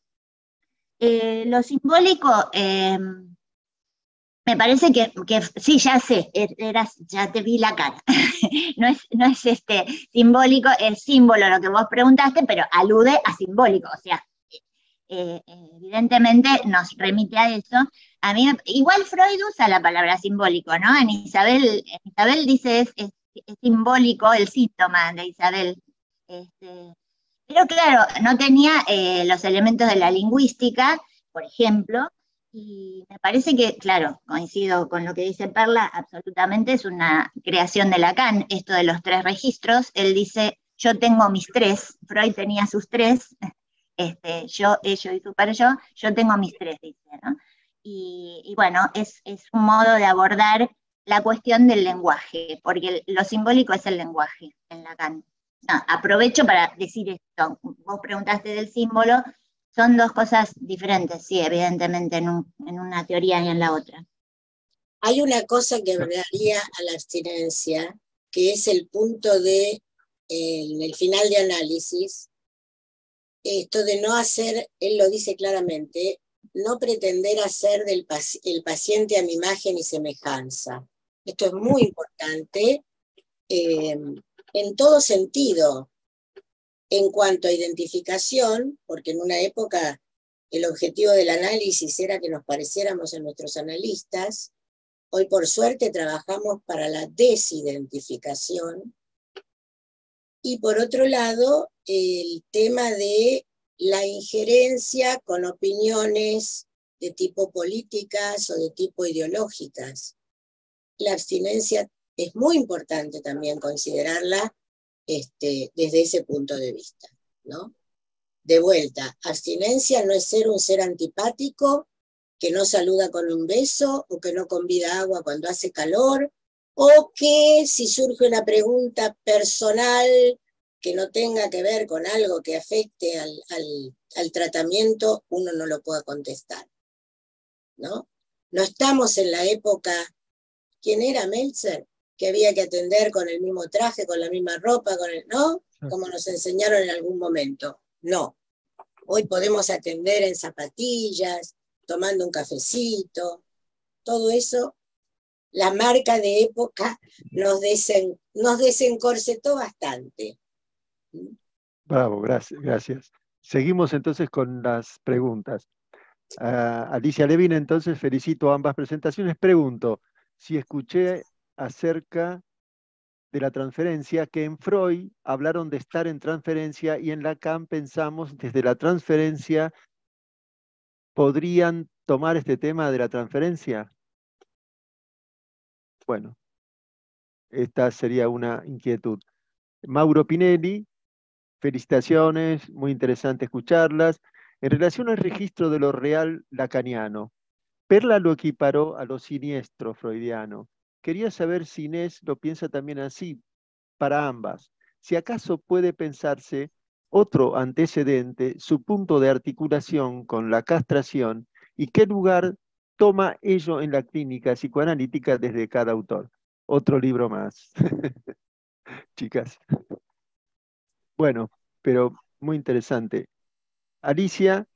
Eh, lo simbólico, eh, me parece que, que, sí, ya sé, eras, ya te vi la cara, no, es, no es este simbólico, es símbolo lo que vos preguntaste, pero alude a simbólico, o sea, eh, evidentemente nos remite a eso. A mí, igual Freud usa la palabra simbólico, ¿no? En Isabel, en Isabel dice es, es, es simbólico el síntoma de Isabel. Este, pero claro, no tenía eh, los elementos de la lingüística, por ejemplo, y me parece que, claro, coincido con lo que dice Perla, absolutamente es una creación de Lacan, esto de los tres registros. Él dice, yo tengo mis tres, Freud tenía sus tres, este, yo, ello y super yo, yo tengo mis tres, dice, ¿no? Y, y bueno, es, es un modo de abordar la cuestión del lenguaje, porque lo simbólico es el lenguaje en Lacan. No, aprovecho para decir esto, vos preguntaste del símbolo, son dos cosas diferentes, sí, evidentemente, en, un, en una teoría y en la otra. Hay una cosa que agregaría a la abstinencia, que es el punto de, eh, en el final de análisis, esto de no hacer, él lo dice claramente, no pretender hacer del paci- el paciente a mi imagen y semejanza. Esto es muy importante eh, en todo sentido. En cuanto a identificación, porque en una época el objetivo del análisis era que nos pareciéramos a nuestros analistas, Hoy por suerte trabajamos para la desidentificación. Y por otro lado, el tema de la injerencia con opiniones de tipo políticas o de tipo ideológicas. La abstinencia es muy importante también considerarla este, desde ese punto de vista, ¿no? De vuelta, abstinencia no es ser un ser antipático que no saluda con un beso o que no convida agua cuando hace calor, o que si surge una pregunta personal que no tenga que ver con algo que afecte al, al, al tratamiento, uno no lo pueda contestar, ¿no? No estamos en la época, ¿quién era Meltzer? Que había que atender con el mismo traje, con la misma ropa, con el, ¿no? Como nos enseñaron en algún momento. No. Hoy podemos atender en zapatillas, tomando un cafecito, todo eso. La marca de época nos, desen, nos desencorsetó bastante. Bravo, gracias, gracias. Seguimos entonces con las preguntas. Uh, Alicia Levin, entonces felicito ambas presentaciones. Pregunto si escuché acerca de la transferencia, que en Freud hablaron de estar en transferencia y en Lacan pensamos desde la transferencia, ¿podrían tomar este tema de la transferencia? Bueno, esta sería una inquietud. Mauro Pinelli, felicitaciones, muy interesante escucharlas. En relación al registro de lo real lacaniano, Perla lo equiparó a lo siniestro freudiano. Quería saber si Inés lo piensa también así, para ambas. Si acaso puede pensarse otro antecedente, su punto de articulación con la castración, y qué lugar toma ello en la clínica psicoanalítica desde cada autor. Otro libro más. Chicas. Bueno, pero muy interesante. Alicia.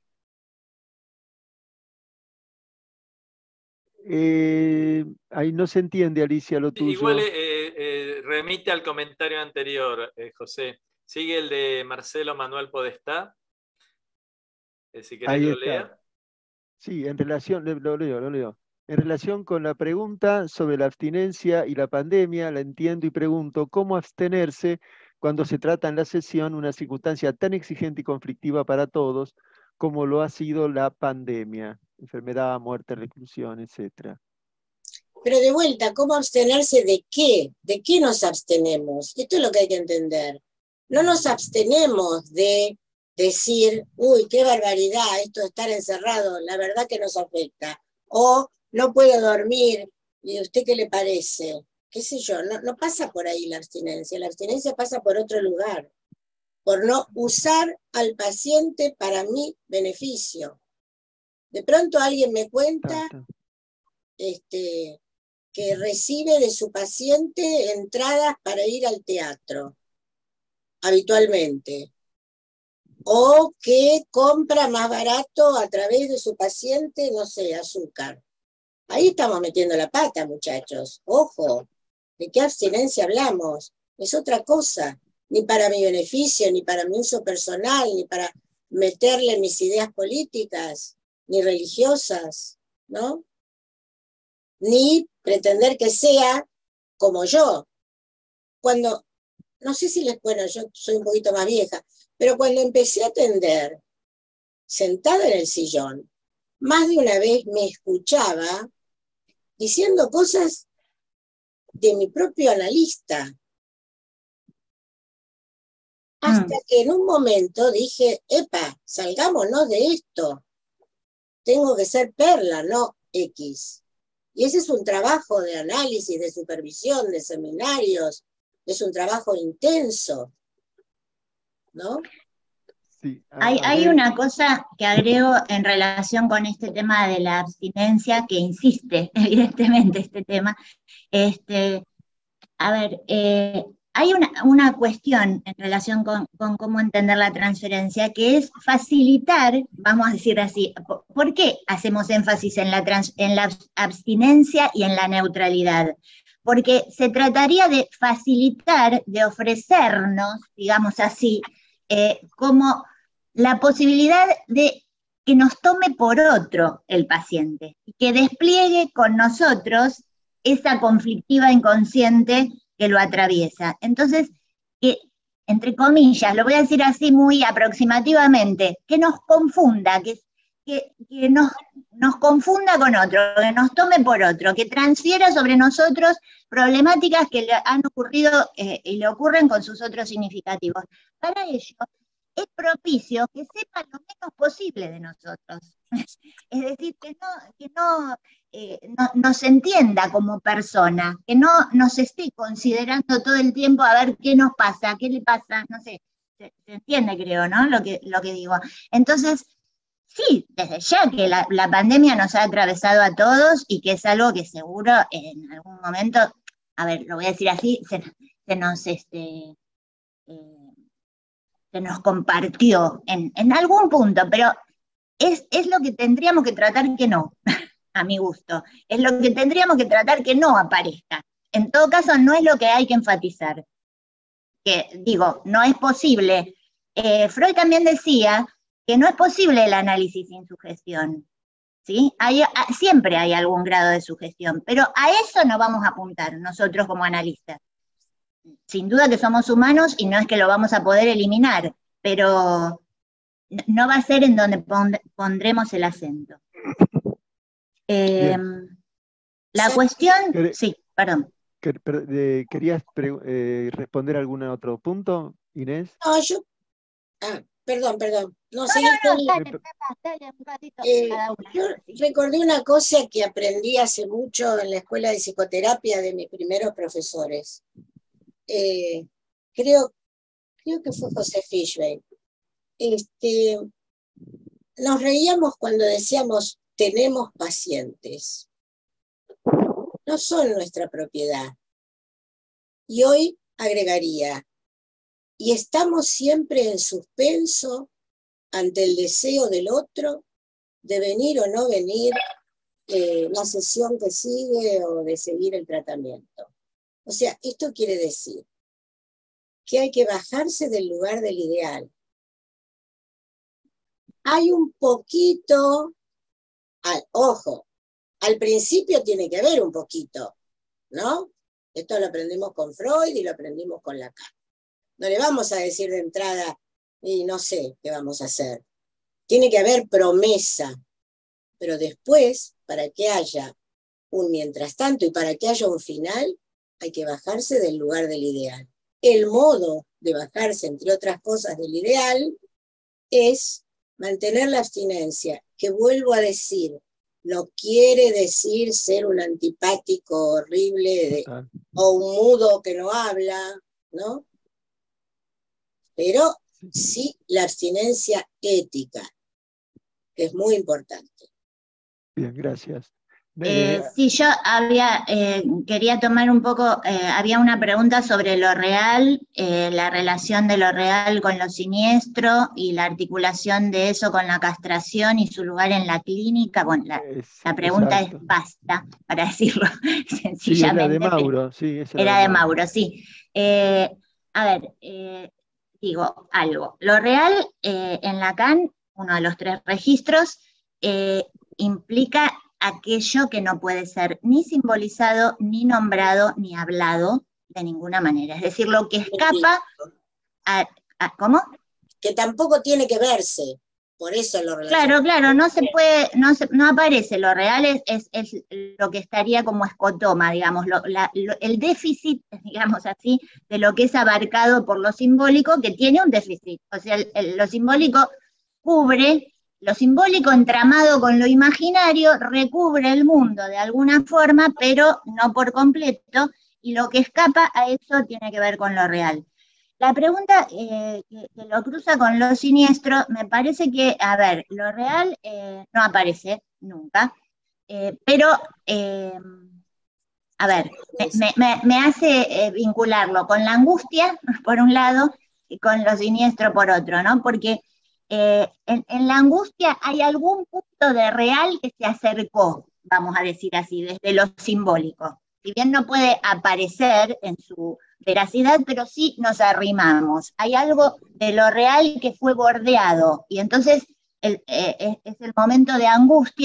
Eh, ahí no se entiende, Alicia, lo tuyo. Igual eh, eh, remite al comentario anterior, eh, José. Sigue el de Marcelo Manuel Podestá. Eh, si querés ahí lo está. lea. Sí, en relación, lo leo, lo leo. En relación con la pregunta sobre la abstinencia y la pandemia, la entiendo y pregunto, ¿cómo abstenerse cuando se trata en la sesión una circunstancia tan exigente y conflictiva para todos como lo ha sido la pandemia? Enfermedad, muerte, reclusión, etcétera. Pero de vuelta, ¿cómo abstenerse de qué? ¿De qué nos abstenemos? Esto es lo que hay que entender. No nos abstenemos de decir, uy, qué barbaridad, esto de estar encerrado, la verdad que nos afecta. O no puedo dormir, ¿y a usted qué le parece? Qué sé yo, no, no pasa por ahí la abstinencia. La abstinencia pasa por otro lugar, por no usar al paciente para mi beneficio. De pronto alguien me cuenta este, que recibe de su paciente entradas para ir al teatro, habitualmente, o que compra más barato a través de su paciente, no sé, azúcar. Ahí estamos metiendo la pata, muchachos. Ojo, ¿de qué abstinencia hablamos? Es otra cosa, ni para mi beneficio, ni para mi uso personal, ni para meterle mis ideas políticas, ni religiosas, ¿no? Ni pretender que sea como yo. Cuando, no sé si les, bueno, yo soy un poquito más vieja, pero cuando empecé a atender, sentada en el sillón, más de una vez me escuchaba diciendo cosas de mi propio analista. Hasta mm. que en un momento dije, epa, salgámonos de esto. Tengo que ser Perla, no X. Y ese es un trabajo de análisis, de supervisión, de seminarios, es un trabajo intenso, ¿no? Sí, hay, hay una cosa que agrego en relación con este tema de la abstinencia, que insiste, evidentemente, este tema. Este, a ver, eh, hay una, una cuestión en relación con, con cómo entender la transferencia, que es facilitar, vamos a decir así, ¿por qué hacemos énfasis en la, trans, en la abstinencia y en la neutralidad? Porque se trataría de facilitar, de ofrecernos, digamos así, eh, como la posibilidad de que nos tome por otro el paciente, y que despliegue con nosotros esa conflictiva inconsciente que lo atraviesa. Entonces, que, entre comillas, lo voy a decir así muy aproximativamente, que nos confunda, que, que, que nos, nos confunda con otro, que nos tome por otro, que transfiera sobre nosotros problemáticas que le han ocurrido eh, y le ocurren con sus otros significativos. Para ello, es propicio que sepa lo menos posible de nosotros. Es decir, que no, que no, eh, no nos entienda como persona, que no nos esté considerando todo el tiempo a ver qué nos pasa, qué le pasa, no sé, se, se entiende, creo, ¿no? Lo que, lo que digo. Entonces, sí, desde ya que la, la pandemia nos ha atravesado a todos y que es algo que seguro en algún momento, a ver, lo voy a decir así, se, se nos, este, eh, se nos compartió en, en algún punto, pero es, es lo que tendríamos que tratar que no, a mi gusto, es lo que tendríamos que tratar que no aparezca. En todo caso, no es lo que hay que enfatizar. Que, digo, no es posible. Eh, Freud también decía que no es posible el análisis sin sugestión, ¿sí? Hay, siempre hay algún grado de sugestión, pero a eso no vamos a apuntar nosotros como analistas. Sin duda que somos humanos y no es que lo vamos a poder eliminar, pero no va a ser en donde pondremos el acento. Eh, la cuestión, sí, perdón. ¿Querías eh, responder a algún otro punto, Inés? No, yo... Ah, perdón, perdón. No, no, no, no dale, dale, dale, un ratito eh, cada una. Yo recordé una cosa que aprendí hace mucho en la escuela de psicoterapia de mis primeros profesores. Eh, creo, creo que fue José Fishbein. Este, nos reíamos cuando decíamos, tenemos pacientes. No son nuestra propiedad. Y hoy agregaría, y estamos siempre en suspenso ante el deseo del otro de venir o no venir eh, la sesión que sigue o de seguir el tratamiento. O sea, esto quiere decir que hay que bajarse del lugar del ideal. Hay un poquito, al, ojo, al principio tiene que haber un poquito, ¿no? Esto lo aprendimos con Freud y lo aprendimos con Lacan. No le vamos a decir de entrada, y no sé qué vamos a hacer. Tiene que haber promesa, pero después, para que haya un mientras tanto y para que haya un final, hay que bajarse del lugar del ideal. El modo de bajarse, entre otras cosas, del ideal es mantener la abstinencia, que vuelvo a decir, no quiere decir ser un antipático horrible de, o un mudo que no habla, ¿no? Pero sí la abstinencia ética, que es muy importante. Bien, gracias. Eh, sí, yo había, eh, quería tomar un poco, eh, había una pregunta sobre lo real, eh, la relación de lo real con lo siniestro y la articulación de eso con la castración y su lugar en la clínica. Bueno, la, es, la pregunta exacto. es basta, para decirlo sencillamente. Sí, era de Mauro, sí. Era, era de Mauro, Mauro sí. Eh, a ver, eh, digo algo. Lo real eh, en Lacan, uno de los tres registros, eh, implica aquello que no puede ser ni simbolizado, ni nombrado, ni hablado de ninguna manera. Es decir, lo que escapa a, a ¿cómo? Que tampoco tiene que verse, por eso lo relaciono. Claro, claro, no se puede, no, se, no aparece, lo real es, es, es lo que estaría como escotoma, digamos, lo, la, lo, el déficit, digamos así, de lo que es abarcado por lo simbólico, que tiene un déficit. O sea, el, el, lo simbólico cubre... Lo simbólico entramado con lo imaginario recubre el mundo de alguna forma, pero no por completo, y lo que escapa a eso tiene que ver con lo real. La pregunta eh, que, que lo cruza con lo siniestro, me parece que, a ver, lo real eh, no aparece nunca, eh, pero, eh, a ver, me, me, me hace eh, vincularlo con la angustia, por un lado, y con lo siniestro por otro, ¿no? Porque Eh, en, en la angustia hay algún punto de real que se acercó, vamos a decir así, desde lo simbólico. Si bien no puede aparecer en su veracidad, pero sí nos arrimamos. Hay algo de lo real que fue bordeado, y entonces el, eh, es el momento de angustia,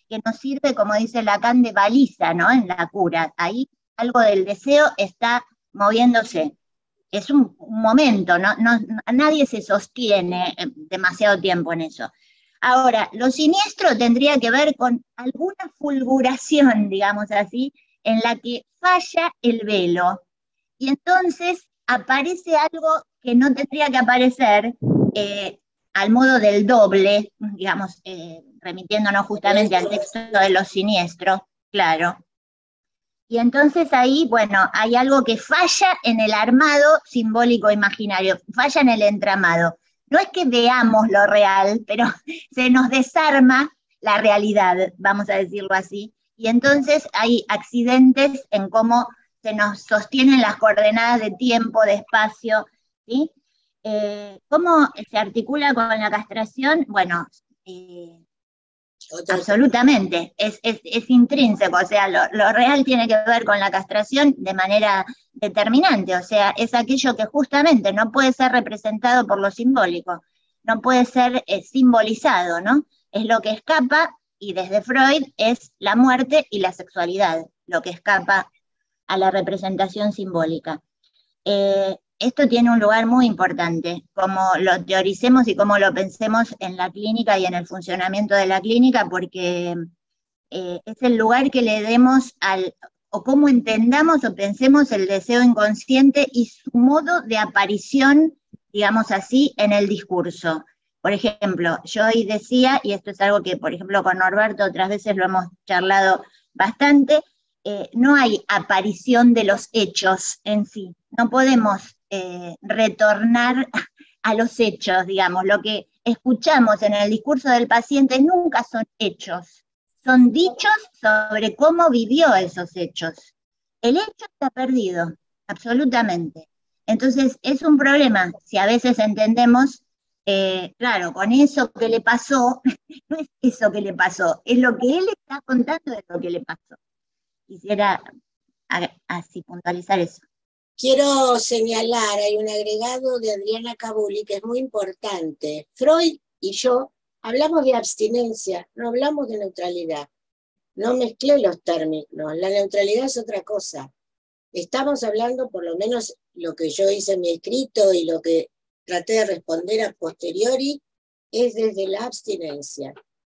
que nos sirve, como dice Lacan, de baliza, ¿no? En la cura. Ahí algo del deseo está moviéndose. Es un, un momento, ¿no? No, nadie se sostiene demasiado tiempo en eso. Ahora, lo siniestro tendría que ver con alguna fulguración, digamos así, en la que falla el velo. Y entonces aparece algo que no tendría que aparecer, eh, al modo del doble, digamos, eh, remitiéndonos justamente al texto de Lo Siniestro, claro. Y entonces ahí, bueno, hay algo que falla en el armado simbólico imaginario, falla en el entramado. No es que veamos lo real, pero se nos desarma la realidad, vamos a decirlo así, y entonces hay accidentes en cómo se nos sostienen las coordenadas de tiempo, de espacio, ¿sí? Eh, ¿Cómo se articula con la castración? Bueno, eh, absolutamente, es, es, es intrínseco, o sea, lo, lo real tiene que ver con la castración de manera determinante, o sea, es aquello que justamente no puede ser representado por lo simbólico, no puede ser eh, simbolizado, ¿no? Es lo que escapa, y desde Freud es la muerte y la sexualidad, lo que escapa a la representación simbólica. Eh, esto tiene un lugar muy importante, como lo teoricemos y cómo lo pensemos en la clínica y en el funcionamiento de la clínica, porque eh, es el lugar que le demos al, o cómo entendamos o pensemos el deseo inconsciente y su modo de aparición, digamos así, en el discurso. Por ejemplo, yo hoy decía, y esto es algo que, por ejemplo, con Norberto otras veces lo hemos charlado bastante, eh, no hay aparición de los hechos en sí. No podemos eh, retornar a los hechos, digamos. Lo que escuchamos en el discurso del paciente nunca son hechos, son dichos sobre cómo vivió esos hechos. El hecho está perdido, absolutamente. Entonces, es un problema si a veces entendemos, eh, claro, con eso que le pasó, no es eso que le pasó, es lo que él está contando de lo que le pasó. Quisiera así puntualizar eso. Quiero señalar, hay un agregado de Adriana Cabuli que es muy importante. Freud y yo hablamos de abstinencia, no hablamos de neutralidad. No mezclé los términos, la neutralidad es otra cosa. Estamos hablando, por lo menos lo que yo hice en mi escrito y lo que traté de responder a posteriori, es desde la abstinencia.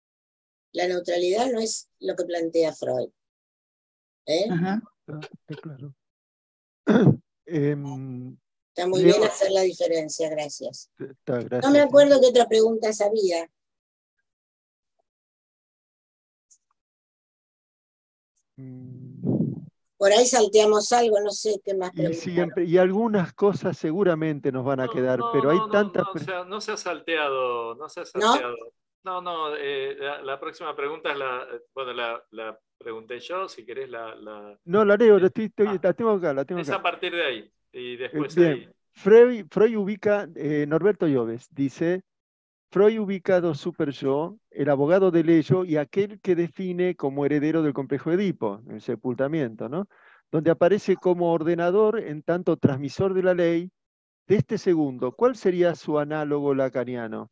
La neutralidad no es lo que plantea Freud. ¿Eh? Ajá. Está claro. eh, Está muy Leo, bien hacer la diferencia, gracias. Está, gracias. No me acuerdo qué otra pregunta sabía. Por ahí salteamos algo, no sé qué más y, siempre, y algunas cosas seguramente nos van a no, quedar, no, pero no, hay no, tantas... No, o sea, no se ha salteado, no se ha salteado. No, no, no eh, la, la próxima pregunta es la, bueno, la, la pregunté yo, si querés la... la... No, la leo, la, estoy, estoy, ah, la tengo acá, la tengo es acá. a partir de ahí, y después eh, bien, ahí... Freud, Freud ubica, eh, Norberto Lloves, dice, Freud ubica dos super yo, el abogado del ello y aquel que define como heredero del complejo de Edipo, el sepultamiento, ¿no? Donde aparece como ordenador en tanto transmisor de la ley de este segundo. ¿Cuál sería su análogo lacaniano?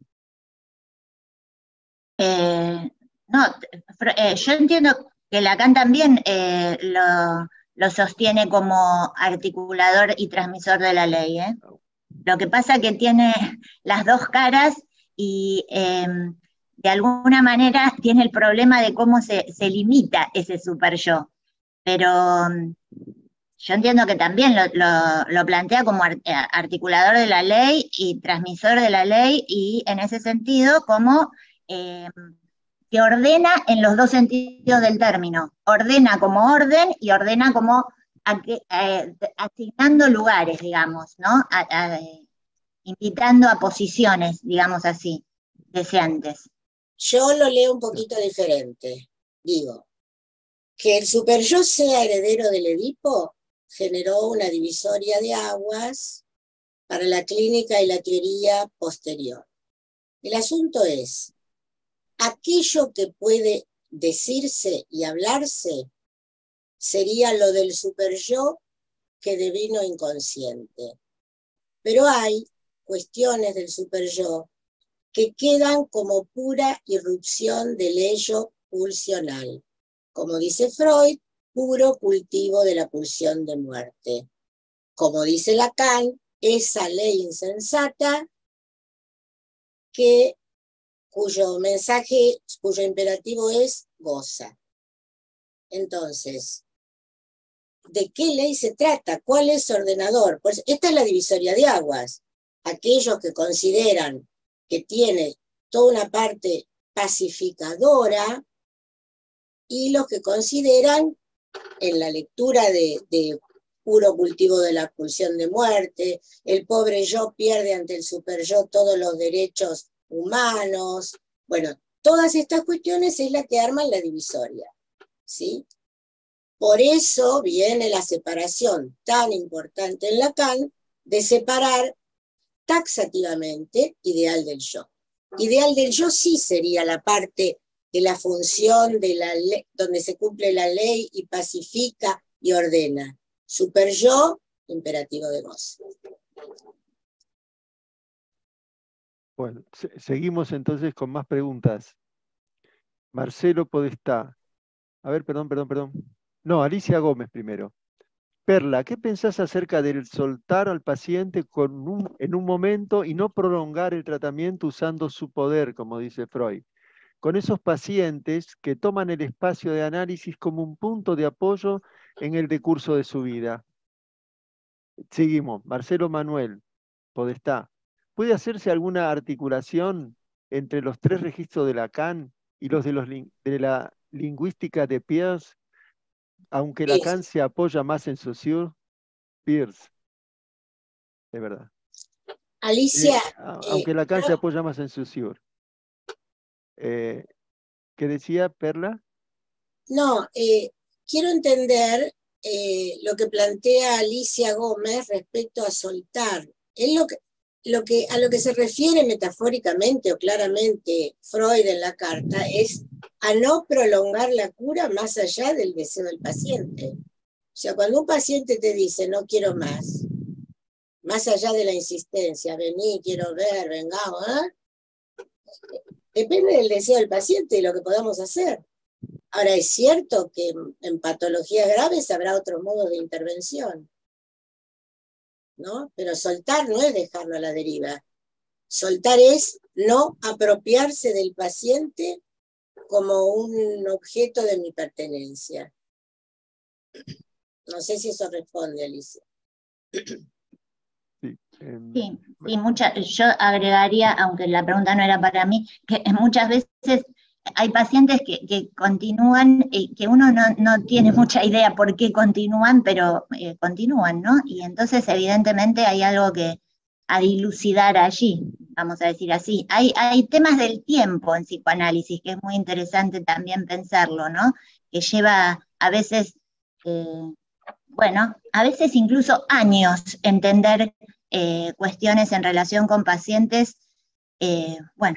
Eh, no, eh, yo entiendo que Lacan también eh, lo, lo sostiene como articulador y transmisor de la ley. ¿eh? Lo que pasa es que tiene las dos caras y eh, de alguna manera tiene el problema de cómo se, se limita ese super yo. Pero yo entiendo que también lo, lo, lo plantea como articulador de la ley y transmisor de la ley, y en ese sentido como eh, que ordena en los dos sentidos del término. Ordena como orden y ordena como a que, eh, asignando lugares, digamos, ¿no? A, a, invitando a posiciones, digamos así, deseantes. Yo lo leo un poquito diferente. Digo, que el superyo sea heredero del Edipo generó una divisoria de aguas para la clínica y la teoría posterior. El asunto es, aquello que puede decirse y hablarse sería lo del superyo que devino inconsciente. Pero hay cuestiones del superyo que quedan como pura irrupción del ello pulsional. Como dice Freud, puro cultivo de la pulsión de muerte. Como dice Lacan, esa ley insensata que, cuyo mensaje, cuyo imperativo es goza. Entonces, ¿de qué ley se trata? ¿Cuál es ordenador? Pues esta es la divisoria de aguas. Aquellos que consideran que tiene toda una parte pacificadora y los que consideran en la lectura de, de puro cultivo de la pulsión de muerte, el pobre yo pierde ante el super yo todos los derechos humanos. Bueno, todas estas cuestiones es la que arman la divisoria, ¿sí? Por eso viene la separación tan importante en Lacan de separar taxativamente ideal del yo. Ideal del yo sí sería la parte de la función de la ley, donde se cumple la ley y pacifica y ordena. Super yo, imperativo de goce. Bueno, se seguimos entonces con más preguntas. Marcelo Podestá. A ver, perdón, perdón, perdón. No, Alicia Gómez primero. Perla, ¿qué pensás acerca del soltar al paciente con un, en un momento y no prolongar el tratamiento usando su poder, como dice Freud? Con esos pacientes que toman el espacio de análisis como un punto de apoyo en el decurso de su vida. Seguimos. Marcelo Manuel Podestá. ¿Puede hacerse alguna articulación entre los tres registros de Lacan y los de, los, de la lingüística de Peirce? Aunque Lacan se apoya más en Saussure, Peirce, de verdad. Alicia. Eh, aunque eh, Lacan no, se apoya más en Saussure. Eh, ¿Qué decía Perla? No, eh, quiero entender eh, lo que plantea Alicia Gómez respecto a soltar. Es lo que, lo que, a lo que se refiere metafóricamente o claramente Freud en la carta es a no prolongar la cura más allá del deseo del paciente. O sea, cuando un paciente te dice no quiero más, más allá de la insistencia, vení, quiero ver, vengamos, ¿eh? Depende del deseo del paciente y lo que podamos hacer. Ahora, es cierto que en patologías graves habrá otros modos de intervención, ¿no? Pero soltar no es dejarlo a la deriva. Soltar es no apropiarse del paciente como un objeto de mi pertenencia. No sé si eso responde, Alicia. Sí, eh, Sí, sí, mucha, yo agregaría, aunque la pregunta no era para mí, que muchas veces hay pacientes que, que continúan y que uno no, no tiene mucha idea por qué continúan, pero eh, continúan, ¿no? Y entonces evidentemente hay algo que a dilucidar allí, vamos a decir así. Hay, hay temas del tiempo en psicoanálisis, que es muy interesante también pensarlo, ¿no? Que lleva a veces, eh, bueno, a veces incluso años entender eh, cuestiones en relación con pacientes, eh, bueno,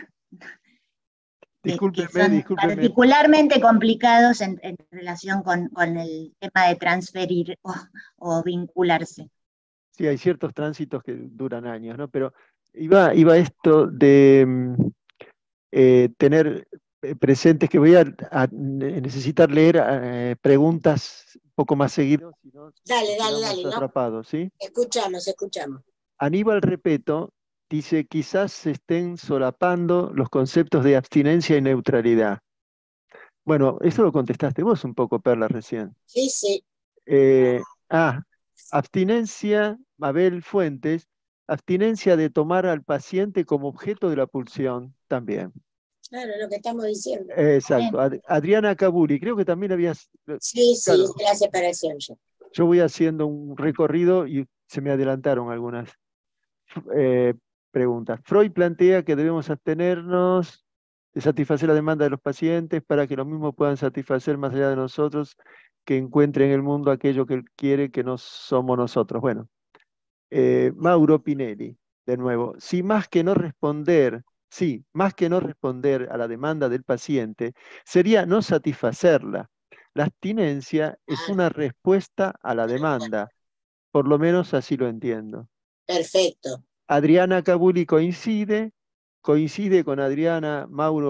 que, que son discúlpeme. particularmente complicados en, en relación con, con el tema de transferir o, o vincularse. Sí, hay ciertos tránsitos que duran años, ¿no? Pero iba, iba esto de eh, tener presentes que voy a, a necesitar leer eh, preguntas un poco más seguido, si no, dale, dale, dale, atrapados, ¿sí? Escuchamos, escuchamos. Aníbal Repeto dice, quizás se estén solapando los conceptos de abstinencia y neutralidad. Bueno, eso lo contestaste vos un poco, Perla, recién. Sí, sí. Eh, ah, abstinencia, Mabel Fuentes, abstinencia de tomar al paciente como objeto de la pulsión, también. Claro, lo que estamos diciendo. Exacto. Ad Adriana Caburi, creo que también habías... Sí, sí, claro, es la separación yo. Yo voy haciendo un recorrido y se me adelantaron algunas eh, preguntas. Freud plantea que debemos abstenernos de satisfacer la demanda de los pacientes para que los mismos puedan satisfacer más allá de nosotros, que encuentre en el mundo aquello que él quiere, que no somos nosotros. Bueno, eh, Mauro Pinelli, de nuevo, si más que no responder, sí, más que no responder a la demanda del paciente, sería no satisfacerla. La abstinencia es una respuesta a la demanda, por lo menos así lo entiendo. Perfecto. Adriana Cabuli coincide, coincide con Adriana Mauro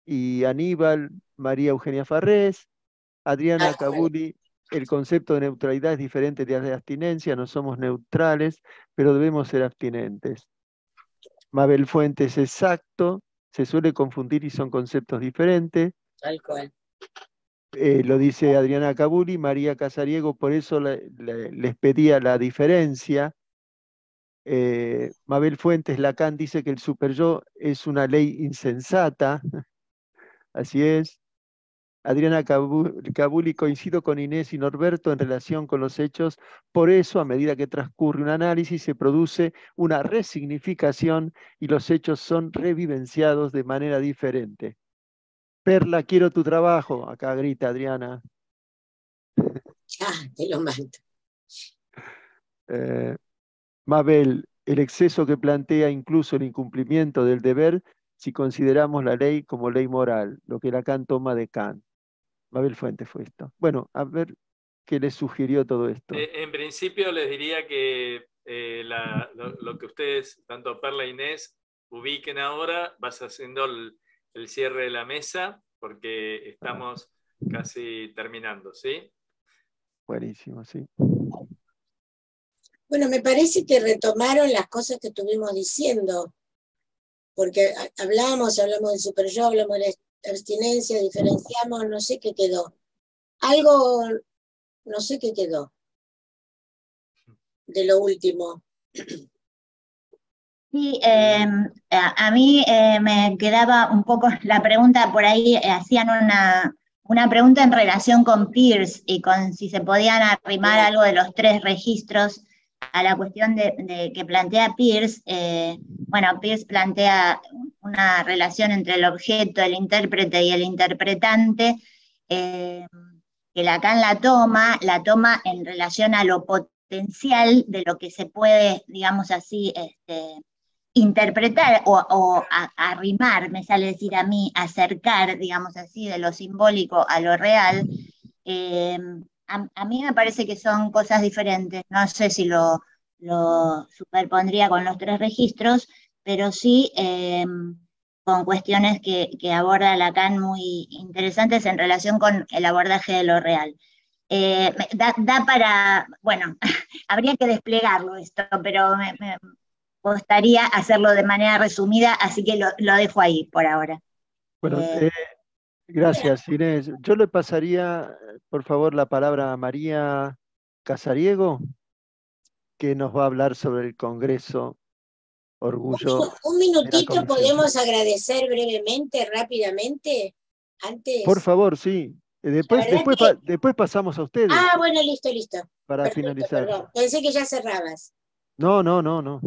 y Aníbal, María Eugenia Farrés, Adriana Cabuli, el concepto de neutralidad es diferente de abstinencia, no somos neutrales, pero debemos ser abstinentes. Mabel Fuentes, exacto, se suele confundir y son conceptos diferentes. Tal cual. Eh, lo dice Adriana Cabuli, María Casariego, por eso le, le, les pedía la diferencia. Eh, Mabel Fuentes, Lacan dice que el superyo es una ley insensata, así es. Adriana Cabuli, coincido con Inés y Norberto en relación con los hechos, por eso a medida que transcurre un análisis se produce una resignificación y los hechos son revivenciados de manera diferente. Perla, quiero tu trabajo, acá grita Adriana. Ah, te lo mando. Eh, Mabel, el exceso que plantea incluso el incumplimiento del deber si consideramos la ley como ley moral, lo que Lacan toma de Kant. Mabel Fuentes fue esto. Bueno, a ver qué les sugirió todo esto. Eh, en principio les diría que eh, la, lo, lo que ustedes, tanto Perla e Inés, ubiquen ahora, vas haciendo el, el cierre de la mesa, porque estamos casi terminando, ¿sí? Buenísimo, sí. Bueno, me parece que retomaron las cosas que estuvimos diciendo, porque hablamos, hablamos del superyo, hablamos de la abstinencia, diferenciamos, no sé qué quedó. Algo, no sé qué quedó de lo último. Sí, eh, a, a mí eh, me quedaba un poco la pregunta, por ahí eh, hacían una, una pregunta en relación con Peirce y con si se podían arrimar algo de los tres registros a la cuestión de, de que plantea Peirce. Eh, bueno, Peirce plantea una relación entre el objeto, el intérprete y el interpretante, eh, que Lacan la toma, la toma en relación a lo potencial de lo que se puede, digamos así, este, interpretar o, o a, arrimar, me sale decir a mí, acercar, digamos así, de lo simbólico a lo real. Eh, a, a mí me parece que son cosas diferentes, no sé si lo, lo superpondría con los tres registros, pero sí eh, con cuestiones que, que aborda Lacan muy interesantes en relación con el abordaje de lo real. Eh, da, da para, bueno, habría que desplegarlo esto, pero me, me gustaría hacerlo de manera resumida, así que lo, lo dejo ahí por ahora. Bueno, eh, gracias, Inés. Yo le pasaría, por favor, la palabra a María Casariego, que nos va a hablar sobre el Congreso Orgullo. Un, un minutito podemos agradecer brevemente, rápidamente, antes. Por favor, sí. Después, después, que... después pasamos a ustedes. Ah, bueno, listo, listo. Para Perfecto, finalizar. Perdón. Pensé que ya cerrabas. No, no, no, no.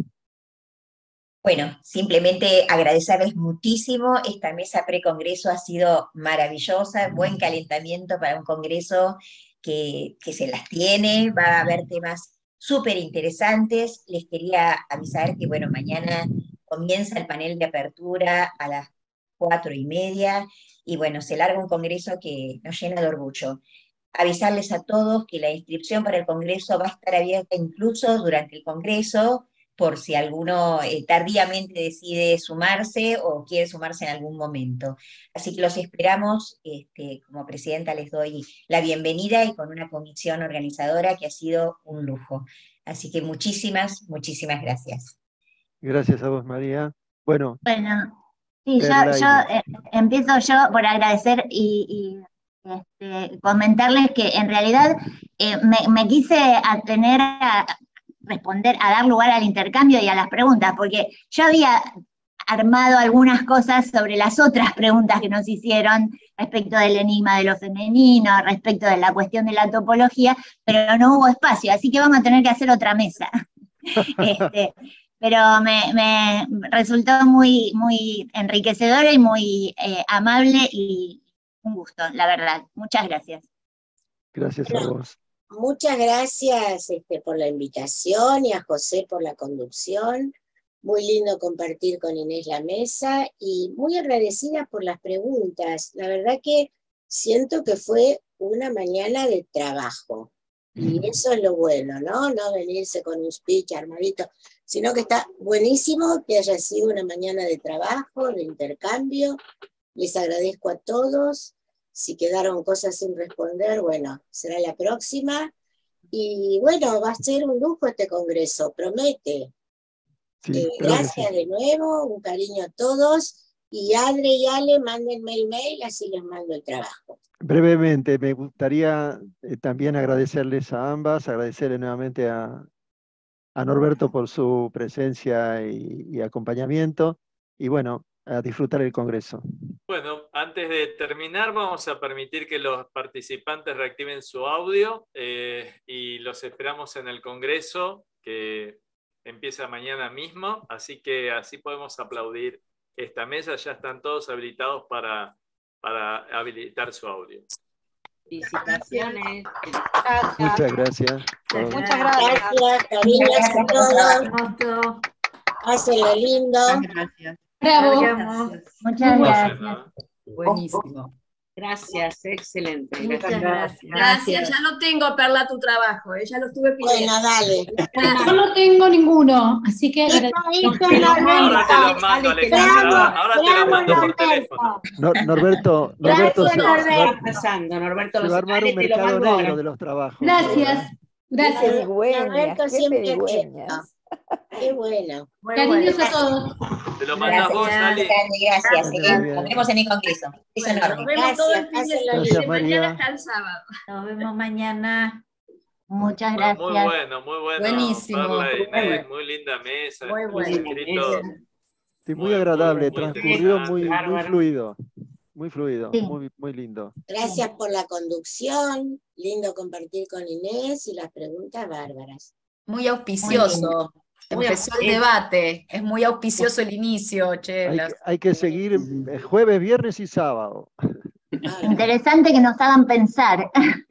Bueno, simplemente agradecerles muchísimo. Esta mesa precongreso ha sido maravillosa, buen calentamiento para un congreso que, que se las tiene, va a haber temas súper interesantes. Les quería avisar que, bueno, mañana comienza el panel de apertura a las cuatro y media, y bueno, se larga un congreso que nos llena de orgullo. Avisarles a todos que la inscripción para el congreso va a estar abierta incluso durante el congreso, por si alguno eh, tardíamente decide sumarse o quiere sumarse en algún momento. Así que los esperamos, este, como presidenta les doy la bienvenida y con una comisión organizadora que ha sido un lujo. Así que muchísimas, muchísimas gracias. Gracias a vos, María. Bueno, bueno sí, yo, yo eh, empiezo yo por agradecer y, y este, comentarles que en realidad eh, me, me quise atener a responder, a dar lugar al intercambio y a las preguntas, porque yo había armado algunas cosas sobre las otras preguntas que nos hicieron respecto del enigma de lo femenino, respecto de la cuestión de la topología, pero no hubo espacio, así que vamos a tener que hacer otra mesa. este, pero me, me resultó muy, muy enriquecedora y muy eh, amable y un gusto, la verdad. Muchas gracias. Gracias a vos. Muchas gracias este, por la invitación y a José por la conducción. Muy lindo compartir con Inés la mesa y muy agradecida por las preguntas. La verdad que siento que fue una mañana de trabajo. Y eso es lo bueno, ¿no? No venirse con un speech armadito, sino que está buenísimo que haya sido una mañana de trabajo, de intercambio. Les agradezco a todos. Si quedaron cosas sin responder, bueno, será la próxima. Y bueno, va a ser un lujo este congreso, promete. Sí, Eh, creo que gracias sí. de nuevo, un cariño a todos. Y Adre y Ale, mándenme el mail, así les mando el trabajo. Brevemente, me gustaría eh, también agradecerles a ambas, agradecerle nuevamente a, a Norberto por su presencia y, y acompañamiento, y bueno, a disfrutar el congreso. Bueno, antes de terminar, vamos a permitir que los participantes reactiven su audio eh, y los esperamos en el congreso que empieza mañana mismo, así que así podemos aplaudir esta mesa. Ya están todos habilitados para, para habilitar su audio. Felicitaciones. Muchas gracias. Todos. Muchas Gracias, cariños a todos. Gracias. Hácenlo lindo. Gracias. Bravo. Largamos. Muchas gracias. Bueno, Buenísimo. Gracias, excelente. Muchas gracias. Gracias, ya lo tengo, Perla, tu trabajo, ¿eh? Ya lo estuve pidiendo. Bueno, dale. Yo no tengo ninguno, así que Esto, esto, ahora te lo Norberto. mando, Te Alejandra. amo, Ahora te te lo amo, mando por Norberto. teléfono. Nor- Norberto, Norberto Gracias, se, Norberto. va- está pasando, Norberto. se va a Los armar un te lo mercado mando negro ahora. de los trabajos. Gracias. Gracias. Norberto qué siempre pedigüeñas. atento. Qué bueno. Muy Cariños bueno. a todos. Te lo mandas vos, Gracias. Ali. Gracias, Muy ¿eh? bien. Nos vemos en el congreso. Beso Bueno, enorme. Nos vemos todo el fin de Gracias, semana, Gracias, de María. mañana hasta el sábado. Nos vemos mañana. Muchas Muy, gracias. muy bueno, muy bueno. Buenísimo. Perla y Muy Inés, bueno. muy linda mesa. Muy los bueno. escritos. Sí, muy Muy, agradable, muy, muy transcurrió muy, muy Bárbaro. fluido. Muy fluido, Sí. muy, muy lindo. Gracias por la conducción. Lindo compartir con Inés y las preguntas bárbaras. Muy auspicioso. Muy Empezó el bien. debate. Es muy auspicioso el inicio, che. Hay, las- que- hay que seguir eh, jueves, viernes y sábado. Ah, Interesante que nos hagan pensar.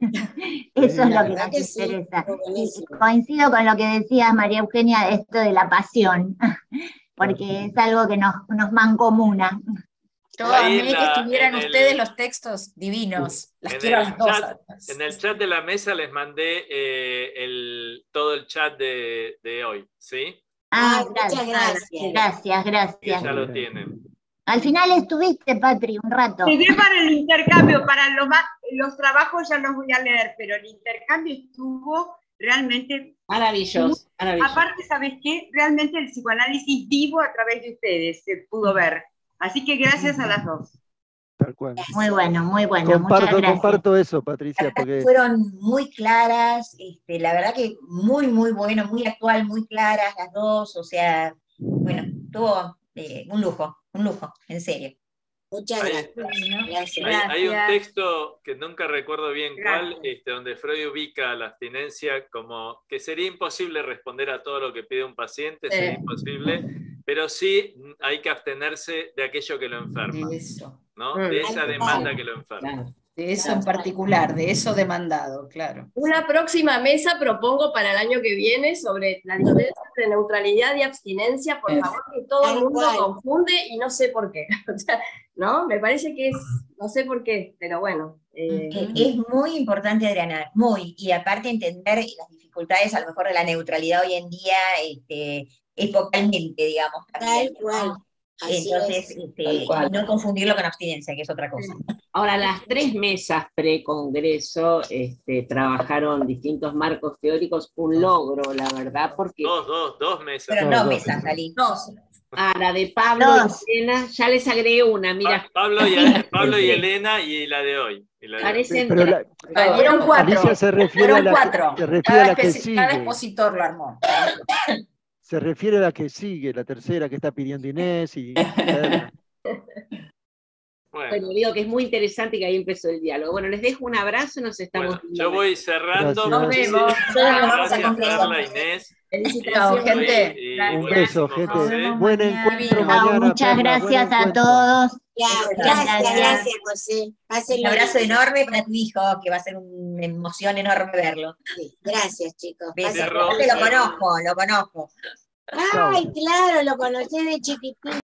Eso es la lo que verdad nos que sí, interesa. fue Y buenísimo. coincido con lo que decía María Eugenia, esto de la pasión, porque es algo que nos, nos mancomuna. Yo Ahí amé en que la- estuvieran en el- ustedes los textos divinos. Las En quiero a el las dos. chat- además. En el chat de la mesa les mandé eh, el, todo el chat de, de hoy, ¿sí? Ah, Ay, muchas gracias. gracias. Gracias, Que gracias. ya lo tienen. Al final estuviste, Patri, un rato. Llegué para el intercambio, para los, ma- los trabajos ya los voy a leer, pero el intercambio estuvo realmente, Maravilloso, maravilloso. aparte, ¿sabes qué? Realmente el psicoanálisis vivo a través de ustedes se pudo ver. Así que gracias a las dos. Tal cual. Muy bueno, muy bueno. Muchas Comparto, gracias. comparto eso, Patricia, porque Fueron muy claras, este, la verdad que muy, muy bueno, muy actual, muy claras las dos, o sea, bueno, tuvo eh, un lujo, un lujo, en serio. Muchas Ahí- gracias. Gracias. Hay, hay un Gracias. texto que nunca recuerdo bien cuál, Gracias. este, donde Freud ubica la abstinencia como que sería imposible responder a todo lo que pide un paciente, Sí. sería imposible, pero sí hay que abstenerse de aquello que lo enferma, De eso. ¿no? Mm. De esa Tal demanda cual. que lo enferma. Claro. De eso en particular, de eso demandado, claro. Una próxima mesa propongo para el año que viene sobre la diferencia entre neutralidad y abstinencia, por Eso. favor, que todo Tal el mundo cual. confunde y no sé por qué. O sea, ¿no? Me parece que es, no sé por qué, pero bueno. eh, Eh, Es muy importante, Adriana, muy, y aparte entender las dificultades a lo mejor de la neutralidad hoy en día, este, epocalmente, digamos. Tal también, ¿no? cual. Así Entonces, es. este, Tal cual. no confundirlo con abstinencia, que es otra cosa. Ahora, las tres mesas pre-congreso este, trabajaron distintos marcos teóricos, un logro, la verdad, porque Dos, dos, dos mesas. Pero Dos, no dos. mesas, salí. dos. a la de Pablo Dos. y Elena, ya les agregué una, mira, Pa- Pablo, y, Pablo y Elena y la de hoy. Y la de hoy. parecen pero la- Fueron cuatro. Alicia se refiere a Fueron la, cuatro. que, se refiere a Cada, la que especi- cada sigue. expositor lo armó. Se refiere a la que sigue, la tercera que está pidiendo Inés y Perla. Bueno, bueno, digo que es muy interesante y que ahí empezó el diálogo. Bueno, les dejo un abrazo, nos estamos bueno, viendo. yo voy cerrando. Gracias. Nos vemos. Gracias, Vamos a Perla, Inés. Chao, gente. Y- y Un buenísimo, beso, gente. José. Buen mañana. encuentro Chao, mañana. Muchas Perla, buen gracias a encuentro. todos. Ya, Gracias. gracias, gracias, José. Pásenlo Un abrazo bien. enorme para tu hijo, que va a ser una emoción enorme verlo. Sí, gracias, chicos. Besos. Pásenlo Cierro, Aparte bien. lo cierro. conozco, lo conozco. Ay, claro, lo conocí de chiquitín.